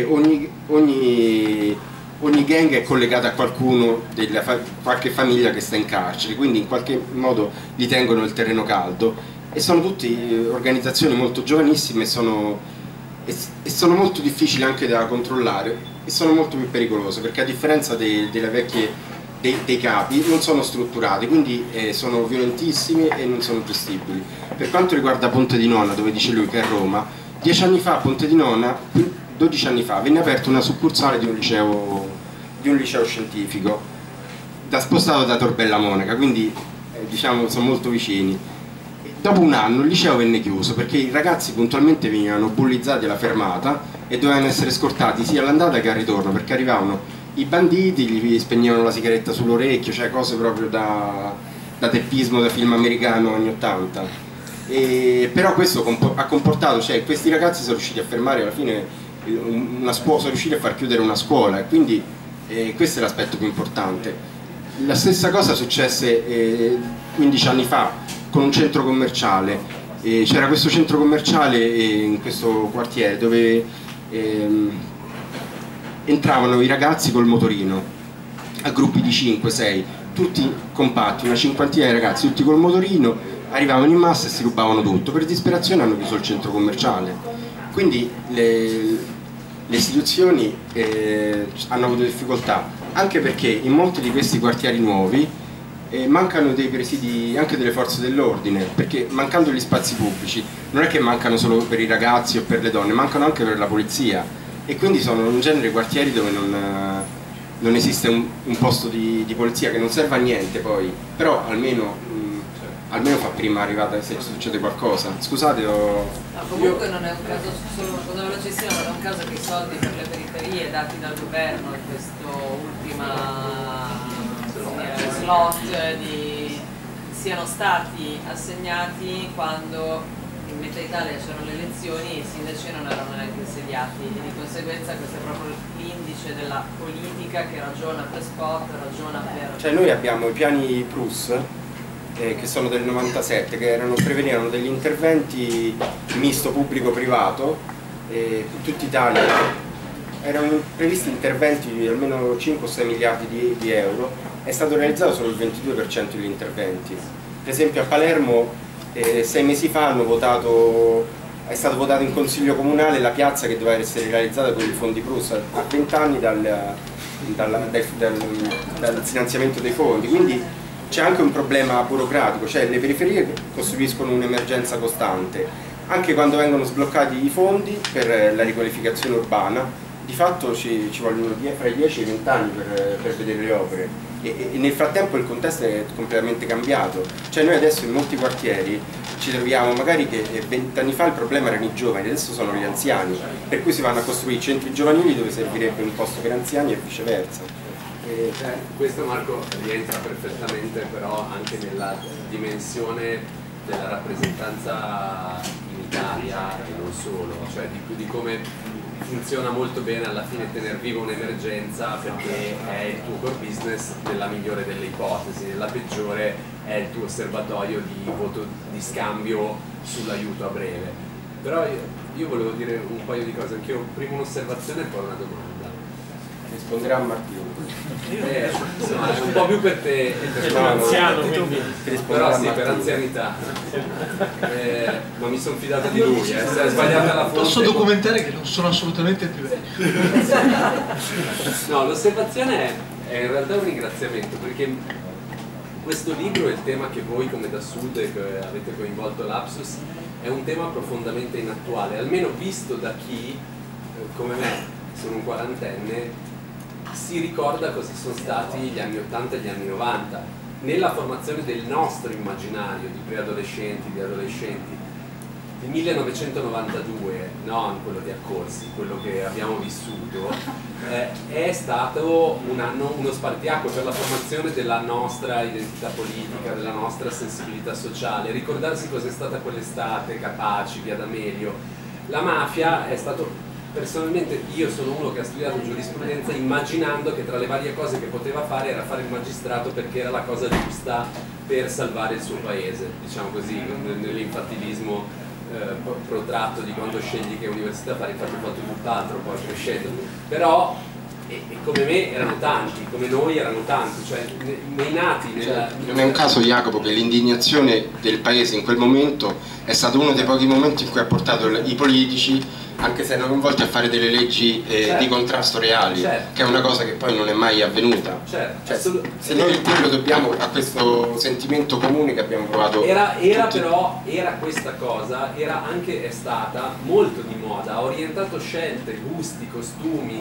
Speaker 2: ogni gang è collegata a qualcuno, qualche famiglia che sta in carcere, quindi in qualche modo gli tengono il terreno caldo, e sono tutte organizzazioni molto giovanissime e sono molto difficili anche da controllare e sono molto più pericolose, perché a differenza delle vecchie dei capi non sono strutturati, quindi sono violentissimi e non sono gestibili. Per quanto riguarda Ponte di Nona, dove dice lui che è a Roma, 10 anni fa a Ponte di Nona, 12 anni fa, venne aperta una succursale di un liceo scientifico, spostato da Torbella Monaca, quindi diciamo sono molto vicini. Dopo un anno il liceo venne chiuso perché i ragazzi puntualmente venivano bullizzati alla fermata e dovevano essere scortati sia all'andata che al ritorno, perché arrivavano i banditi, gli spegnevano la sigaretta sull'orecchio, cioè cose proprio da teppismo da film americano anni 80. Però questo ha comportato, cioè questi ragazzi sono riusciti a fermare alla fine sono riusciti a far chiudere una scuola, e quindi questo è l'aspetto più importante. La stessa cosa successe 15 anni fa con un centro commerciale, c'era questo centro commerciale in questo quartiere dove entravano i ragazzi col motorino a gruppi di 5-6, tutti compatti, una cinquantina di ragazzi tutti col motorino, arrivavano in massa e si rubavano tutto. Per disperazione hanno chiuso il centro commerciale, quindi le istituzioni hanno avuto difficoltà, anche perché in molti di questi quartieri nuovi mancano dei presidi anche delle forze dell'ordine, perché mancando gli spazi pubblici non è che mancano solo per i ragazzi o per le donne, mancano anche per la polizia, e quindi sono in genere quartieri dove non esiste un posto di polizia, che non serve a niente poi, però almeno fa prima arrivata se succede qualcosa. Scusate
Speaker 9: no, comunque non è un caso, solo una cosa velocissima, non è un caso che i soldi per le periferie dati dal governo in questo ultima slot siano stati assegnati quando in metà Italia c'erano le elezioni e i sindaci non erano neanche insediati, e di conseguenza questo è proprio l'indice della politica che ragiona per spot, ragiona per...
Speaker 2: Cioè noi abbiamo i piani Prus che sono del 97, che prevedevano degli interventi misto pubblico-privato in tutta Italia. Erano previsti interventi di almeno 5 o 6 miliardi di euro, è stato realizzato solo il 22% degli interventi. Per esempio a Palermo 6 mesi fa è stato votato in consiglio comunale la piazza che doveva essere realizzata con i fondi Prus a 20 anni dal finanziamento dei fondi, quindi c'è anche un problema burocratico, cioè le periferie costituiscono un'emergenza costante Anche quando vengono sbloccati i fondi per la riqualificazione urbana, di fatto ci vogliono fra i 10 e i 20 anni per vedere le opere e nel frattempo il contesto è completamente cambiato. Cioè noi adesso in molti quartieri ci troviamo magari che 20 anni fa il problema erano i giovani, adesso sono gli anziani, per cui si vanno a costruire centri giovanili dove servirebbe un posto per anziani e viceversa.
Speaker 8: Questo, Marco, rientra perfettamente però anche nella dimensione della rappresentanza in Italia e non solo, cioè di come funziona molto bene alla fine tener viva un'emergenza, perché è il tuo core business nella migliore delle ipotesi, nella peggiore è il tuo serbatoio di voto di scambio sull'aiuto a breve. Però io volevo dire un paio di cose, anch'io prima un'osservazione e poi una domanda.
Speaker 2: Risponderà Martino.
Speaker 8: Insomma, è un po' più per te e per me.
Speaker 1: anziano,
Speaker 8: però sì, per anzianità. Ma mi sono fidato di lui, se è sbagliata la fonte.
Speaker 4: Posso documentare che non sono assolutamente più vecchio.
Speaker 8: No, l'osservazione è in realtà un ringraziamento, perché questo libro e il tema che voi come da Sud avete coinvolto Lapsus è un tema profondamente inattuale, almeno visto da chi, come me, sono un quarantenne, si ricorda cosa sono stati gli anni 80 e gli anni 90 nella formazione del nostro immaginario di preadolescenti, di adolescenti. Il 1992, non quello di Accorsi, quello che abbiamo vissuto, è stato un anno, uno spartiacque per la formazione della nostra identità politica, della nostra sensibilità sociale. Ricordarsi cos'è stata quell'estate, Capaci, Via D'Amelio. La mafia è stato... Personalmente io sono uno che ha studiato giurisprudenza immaginando che tra le varie cose che poteva fare era fare il magistrato perché era la cosa giusta per salvare il suo paese, diciamo così, nell'infantilismo protratto di quando scegli che università fare, infatti ho fatto tutt'altro poi crescendo. Però come me erano tanti, come noi erano tanti, cioè nei nati nella...
Speaker 2: Non è un caso, Jacopo, che l'indignazione del paese in quel momento è stato uno dei pochi momenti in cui ha portato i politici, anche se erano coinvolti, a fare delle leggi di contrasto reali, che è una cosa che poi non è mai avvenuta. Cioè, se noi quello dobbiamo a questo sentimento comune che abbiamo provato.
Speaker 8: Era questa cosa, è stata molto di moda, ha orientato scelte, gusti, costumi,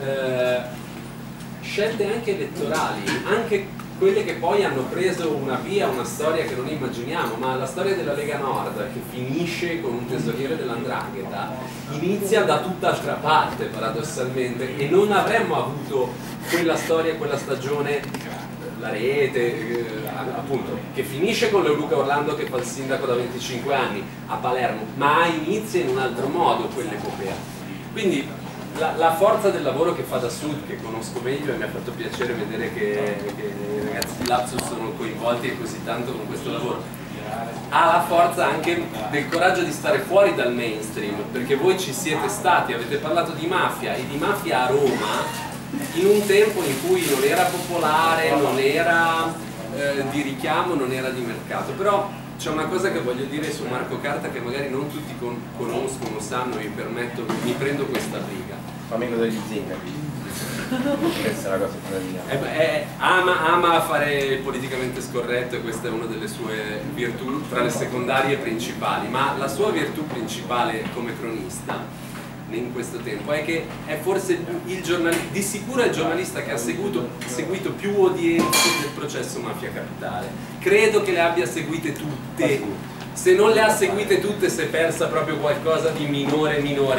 Speaker 8: scelte anche elettorali, anche quelle che poi hanno preso una via, una storia che non immaginiamo, ma la storia della Lega Nord, che finisce con un tesoriere dell''ndrangheta, inizia da tutt'altra parte paradossalmente, e non avremmo avuto quella storia, quella stagione, la rete, appunto, che finisce con Leoluca Orlando che fa il sindaco da 25 anni a Palermo, ma inizia in un altro modo quell'epopea. Quindi la forza del lavoro che fa da Sud, che conosco meglio, e mi ha fatto piacere vedere che i ragazzi di Lapsus sono coinvolti e così tanto con questo lavoro, ha la forza anche del coraggio di stare fuori dal mainstream, perché voi ci siete stati, avete parlato di mafia, e di mafia a Roma in un tempo in cui non era popolare, non era di richiamo, non era di mercato. Però c'è una cosa che voglio dire su Marco Carta che magari non tutti conoscono, sanno, mi prendo questa briga.
Speaker 2: Amico degli zingari. Questa è la cosa più
Speaker 8: ama fare il politicamente scorretto, e questa è una delle sue virtù tra le secondarie principali, ma la sua virtù principale come cronista in questo tempo è che è forse di sicuro il giornalista che ha seguito più udienze del processo Mafia Capitale. Credo che le abbia seguite tutte, se non le ha seguite tutte si è persa proprio qualcosa di minore,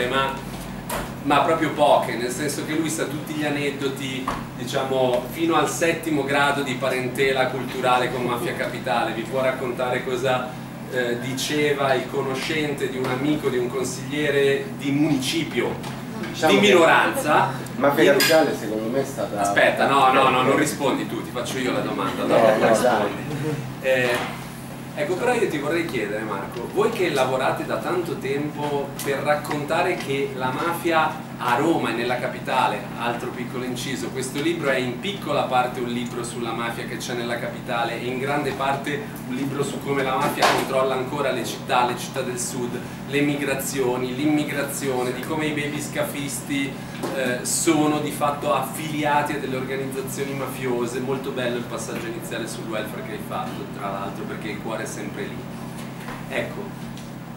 Speaker 8: ma proprio poche, nel senso che lui sa tutti gli aneddoti, diciamo, fino al 7° grado di parentela culturale con Mafia Capitale. Vi può raccontare cosa diceva il conoscente di un amico, di un consigliere di municipio, diciamo, di minoranza.
Speaker 2: Mafia Capitale secondo me è stata...
Speaker 8: Aspetta, no, non rispondi tu, ti faccio io la domanda, dopo rispondi. Ecco, però io ti vorrei chiedere, Marco, voi che lavorate da tanto tempo per raccontare che la mafia a Roma e nella capitale, altro piccolo inciso, questo libro è in piccola parte un libro sulla mafia che c'è nella capitale e in grande parte un libro su come la mafia controlla ancora le città del sud, le migrazioni, l'immigrazione, di come i baby scafisti sono di fatto affiliati a delle organizzazioni mafiose. Molto bello il passaggio iniziale sul welfare che hai fatto, tra l'altro, perché il cuore è sempre lì. Ecco,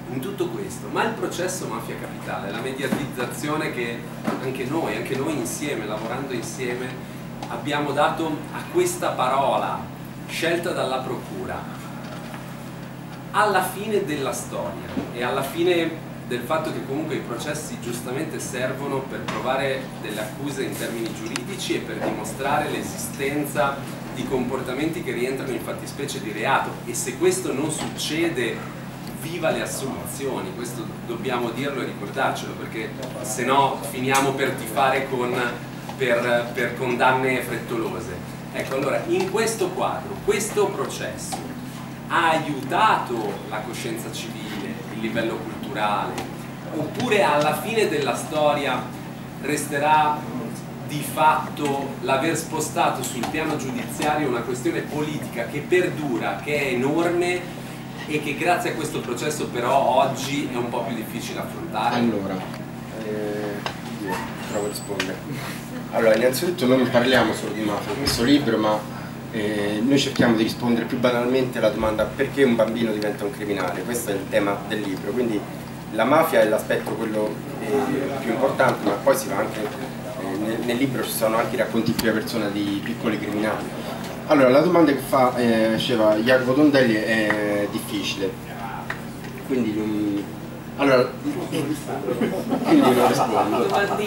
Speaker 8: in tutto questo, ma il processo Mafia Capitale, la mediatizzazione che anche noi insieme, lavorando insieme, abbiamo dato a questa parola scelta dalla procura, alla fine della storia e alla fine del fatto che comunque i processi giustamente servono per provare delle accuse in termini giuridici e per dimostrare l'esistenza di comportamenti che rientrano in fattispecie di reato, e se questo non succede, viva le assoluzioni, questo dobbiamo dirlo e ricordarcelo, perché se no finiamo per tifare per condanne frettolose. Ecco, allora in questo quadro, questo processo ha aiutato la coscienza civile, il livello culturale, oppure alla fine della storia resterà di fatto l'aver spostato sul piano giudiziario una questione politica che perdura, che è enorme e che grazie a questo processo però oggi è un po' più difficile affrontare?
Speaker 2: Allora, io provo a rispondere. Allora, innanzitutto noi non parliamo solo di mafia in questo libro, ma noi cerchiamo di rispondere più banalmente alla domanda perché un bambino diventa un criminale. Questo è il tema del libro, quindi la mafia è l'aspetto quello più importante, ma poi si va anche nel libro ci sono anche i racconti in prima persona di piccoli criminali. Allora, la domanda che faceva Jacopo Tondelli è difficile, quindi allora non rispondo.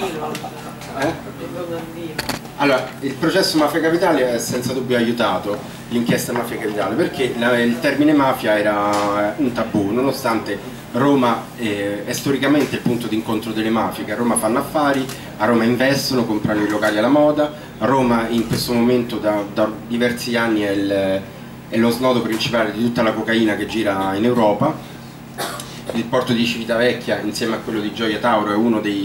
Speaker 2: Allora, il processo Mafia Capitale ha senza dubbio aiutato l'inchiesta Mafia Capitale, perché il termine mafia era un tabù, nonostante Roma è storicamente il punto di incontro delle mafie, che a Roma fanno affari, a Roma investono, comprano i locali alla moda, a Roma in questo momento da diversi anni è lo snodo principale di tutta la cocaina che gira in Europa. Il porto di Civitavecchia insieme a quello di Gioia Tauro è uno dei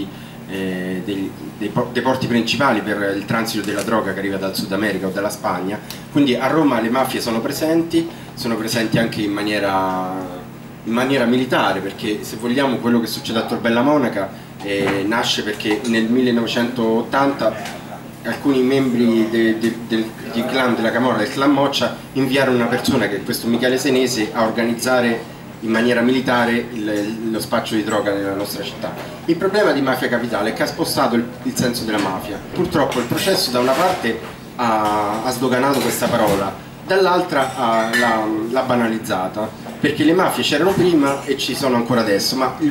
Speaker 2: porti principali per il transito della droga che arriva dal Sud America o dalla Spagna, quindi a Roma le mafie sono presenti anche in maniera militare, perché se vogliamo quello che succede a Tor Bella Monaca nasce perché nel 1980 alcuni membri del clan della Camorra, del clan Moccia, inviarono una persona, che è questo Michele Senese, a organizzare in maniera militare lo spaccio di droga nella nostra città. Il problema di Mafia Capitale è che ha spostato il senso della mafia. Purtroppo il processo da una parte ha sdoganato questa parola, dall'altra l'ha banalizzata, perché le mafie c'erano prima e ci sono ancora adesso, ma il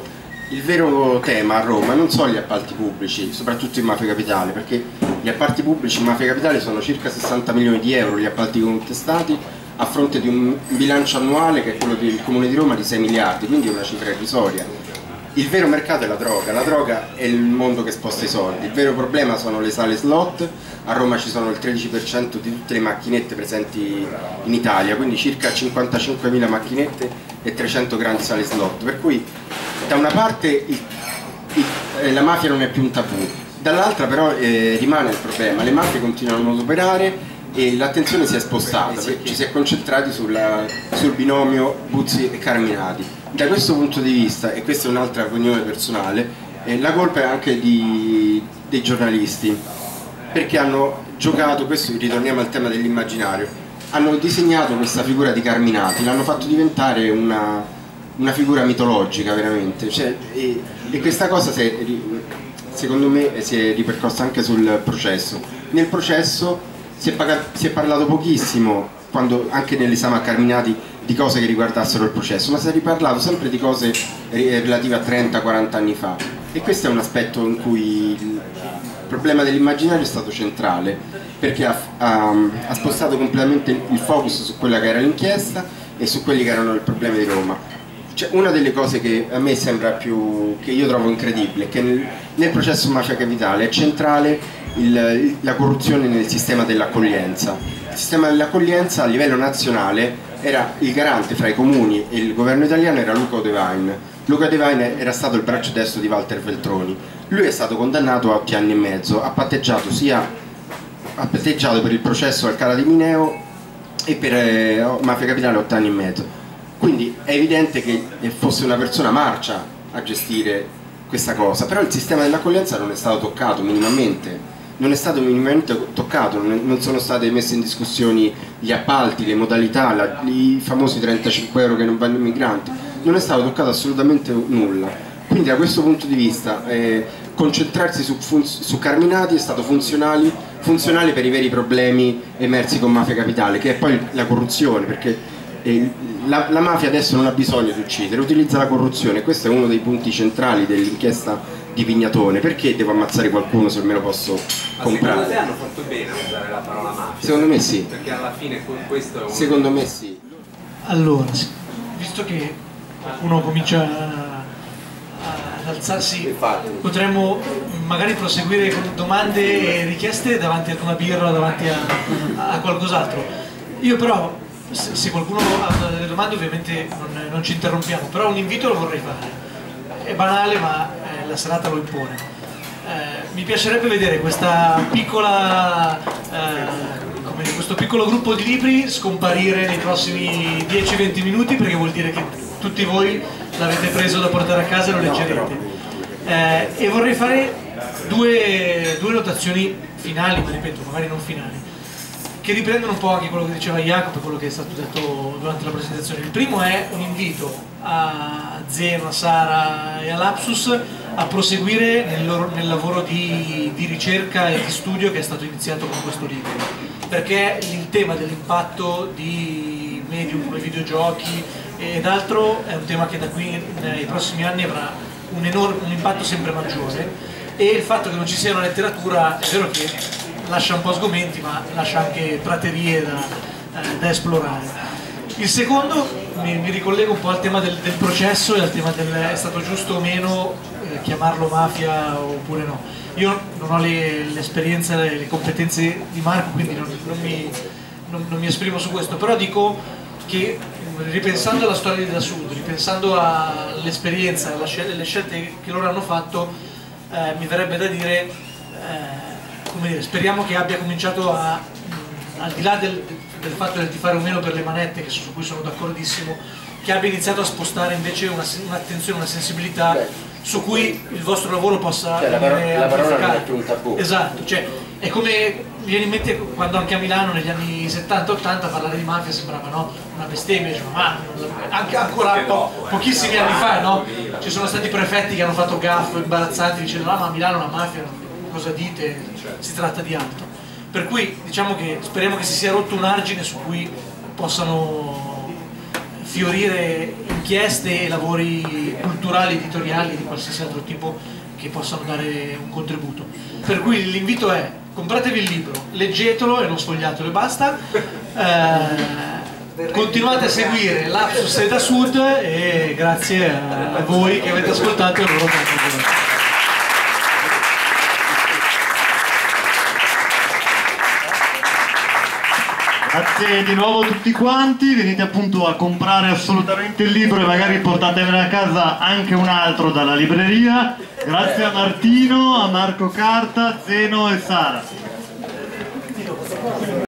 Speaker 2: vero tema a Roma non sono gli appalti pubblici, soprattutto in Mafia Capitale, perché gli appalti pubblici in Mafia Capitale sono circa 60 milioni di euro gli appalti contestati, a fronte di un bilancio annuale che è quello del Comune di Roma di 6 miliardi, quindi è una cifra irrisoria. Il vero mercato è la droga è il mondo che sposta i soldi, il vero problema sono le sale slot. A Roma ci sono il 13% di tutte le macchinette presenti in Italia, quindi circa 55.000 macchinette e 300 grandi sale slot, per cui da una parte la mafia non è più un tabù, dall'altra però rimane il problema, le mafie continuano ad operare e l'attenzione si è spostata, ci si è concentrati sul binomio Buzzi e Carminati. Da questo punto di vista, e questa è un'altra opinione personale, la colpa è anche dei giornalisti, perché hanno giocato, questo ritorniamo al tema dell'immaginario, hanno disegnato questa figura di Carminati, l'hanno fatto diventare una figura mitologica veramente, e questa cosa secondo me si è ripercossa anche sul processo. Nel processo si è parlato pochissimo, anche nell'esame a Carminati, di cose che riguardassero il processo, ma si è riparlato sempre di cose relative a 30-40 anni fa, e questo è un aspetto in cui il problema dell'immaginario è stato centrale, perché ha spostato completamente il focus su quella che era l'inchiesta e su quelli che erano il problema di Roma. Una delle cose che a me sembra che io trovo incredibile è che nel processo Mafia Capitale è centrale la corruzione nel sistema dell'accoglienza. Il sistema dell'accoglienza a livello nazionale era il garante fra i comuni e il governo italiano, era Luca Odevain. Luca Odevain era stato il braccio destro di Walter Veltroni. Lui è stato condannato a 8 anni e mezzo, ha patteggiato per il processo Alcalá di Mineo e per Mafia Capitale 8 anni e mezzo. Quindi è evidente che fosse una persona marcia a gestire questa cosa, però il sistema dell'accoglienza non è stato toccato minimamente, non è stato minimamente toccato, non sono state messe in discussione gli appalti, le modalità, i famosi 35 euro che non vanno ai migranti, non è stato toccato assolutamente nulla. Quindi da questo punto di vista concentrarsi su Carminati è stato funzionale per i veri problemi emersi con Mafia Capitale, che è poi la corruzione, perché la mafia adesso non ha bisogno di uccidere, utilizza la corruzione. Questo è uno dei punti centrali dell'inchiesta di Pignatone. Perché devo ammazzare qualcuno se me lo posso comprare?
Speaker 8: Secondo te hanno fatto bene a usare la parola mafia?
Speaker 2: Secondo me sì.
Speaker 8: Perché alla fine questo è un...
Speaker 2: Secondo me sì.
Speaker 4: Allora, visto che qualcuno comincia ad alzarsi, potremmo magari proseguire con domande e richieste davanti ad una birra, davanti a qualcos'altro. Io però, se qualcuno ha delle domande, ovviamente non ci interrompiamo, però un invito lo vorrei fare. È banale, ma la serata lo impone. Mi piacerebbe vedere questa piccola, questo piccolo gruppo di libri scomparire nei prossimi 10-20 minuti, perché vuol dire che tutti voi l'avete preso da portare a casa e lo leggerete. E vorrei fare due notazioni finali, ma ripeto, magari non finali, che riprendono un po' anche quello che diceva Jacopo e quello che è stato detto durante la presentazione. Il primo è un invito a Zeno, a Sara e a Lapsus a proseguire nel lavoro di ricerca e di studio che è stato iniziato con questo libro, perché il tema dell'impatto di medium come videogiochi ed altro è un tema che da qui nei prossimi anni avrà un impatto sempre maggiore, e il fatto che non ci sia una letteratura è vero che lascia un po' sgomenti, ma lascia anche praterie da esplorare. Il secondo, mi ricollego un po' al tema del processo e al tema del è stato giusto o meno chiamarlo mafia oppure no. Io non ho l'esperienza, le competenze di Marco, quindi non mi esprimo su questo, però dico che ripensando alla storia di Da Sud, ripensando all'esperienza, alle scelte che loro hanno fatto, mi verrebbe da dire, come dire, speriamo che abbia cominciato al di là del fatto del tifare o meno per le manette, su cui sono d'accordissimo, che abbia iniziato a spostare invece un'attenzione, una sensibilità su cui il vostro lavoro possa venire
Speaker 2: la parola non è più un tabù.
Speaker 4: Esatto, cioè è come viene in mente quando anche a Milano negli anni 70-80 parlare di mafia sembrava, no, una bestemmia, cioè, ma anche ancora pochissimi anni fa, no? Ci sono stati prefetti che hanno fatto gaffe imbarazzanti dicendo ma a Milano la mafia, cosa dite? Si tratta di altro. Per cui diciamo che speriamo che si sia rotto un argine su cui possano fiorire inchieste e lavori culturali, editoriali di qualsiasi altro tipo che possano dare un contributo. Per cui l'invito è: compratevi il libro, leggetelo e non sfogliatelo e basta. Continuate a seguire Lapsus e Da Sud, e grazie a voi che avete ascoltato e a loro che hanno ascoltato.
Speaker 10: Grazie di nuovo a tutti quanti, venite appunto a comprare assolutamente il libro e magari portatevene a casa anche un altro dalla libreria. Grazie a Martino, a Marco Carta, Zeno e Sara.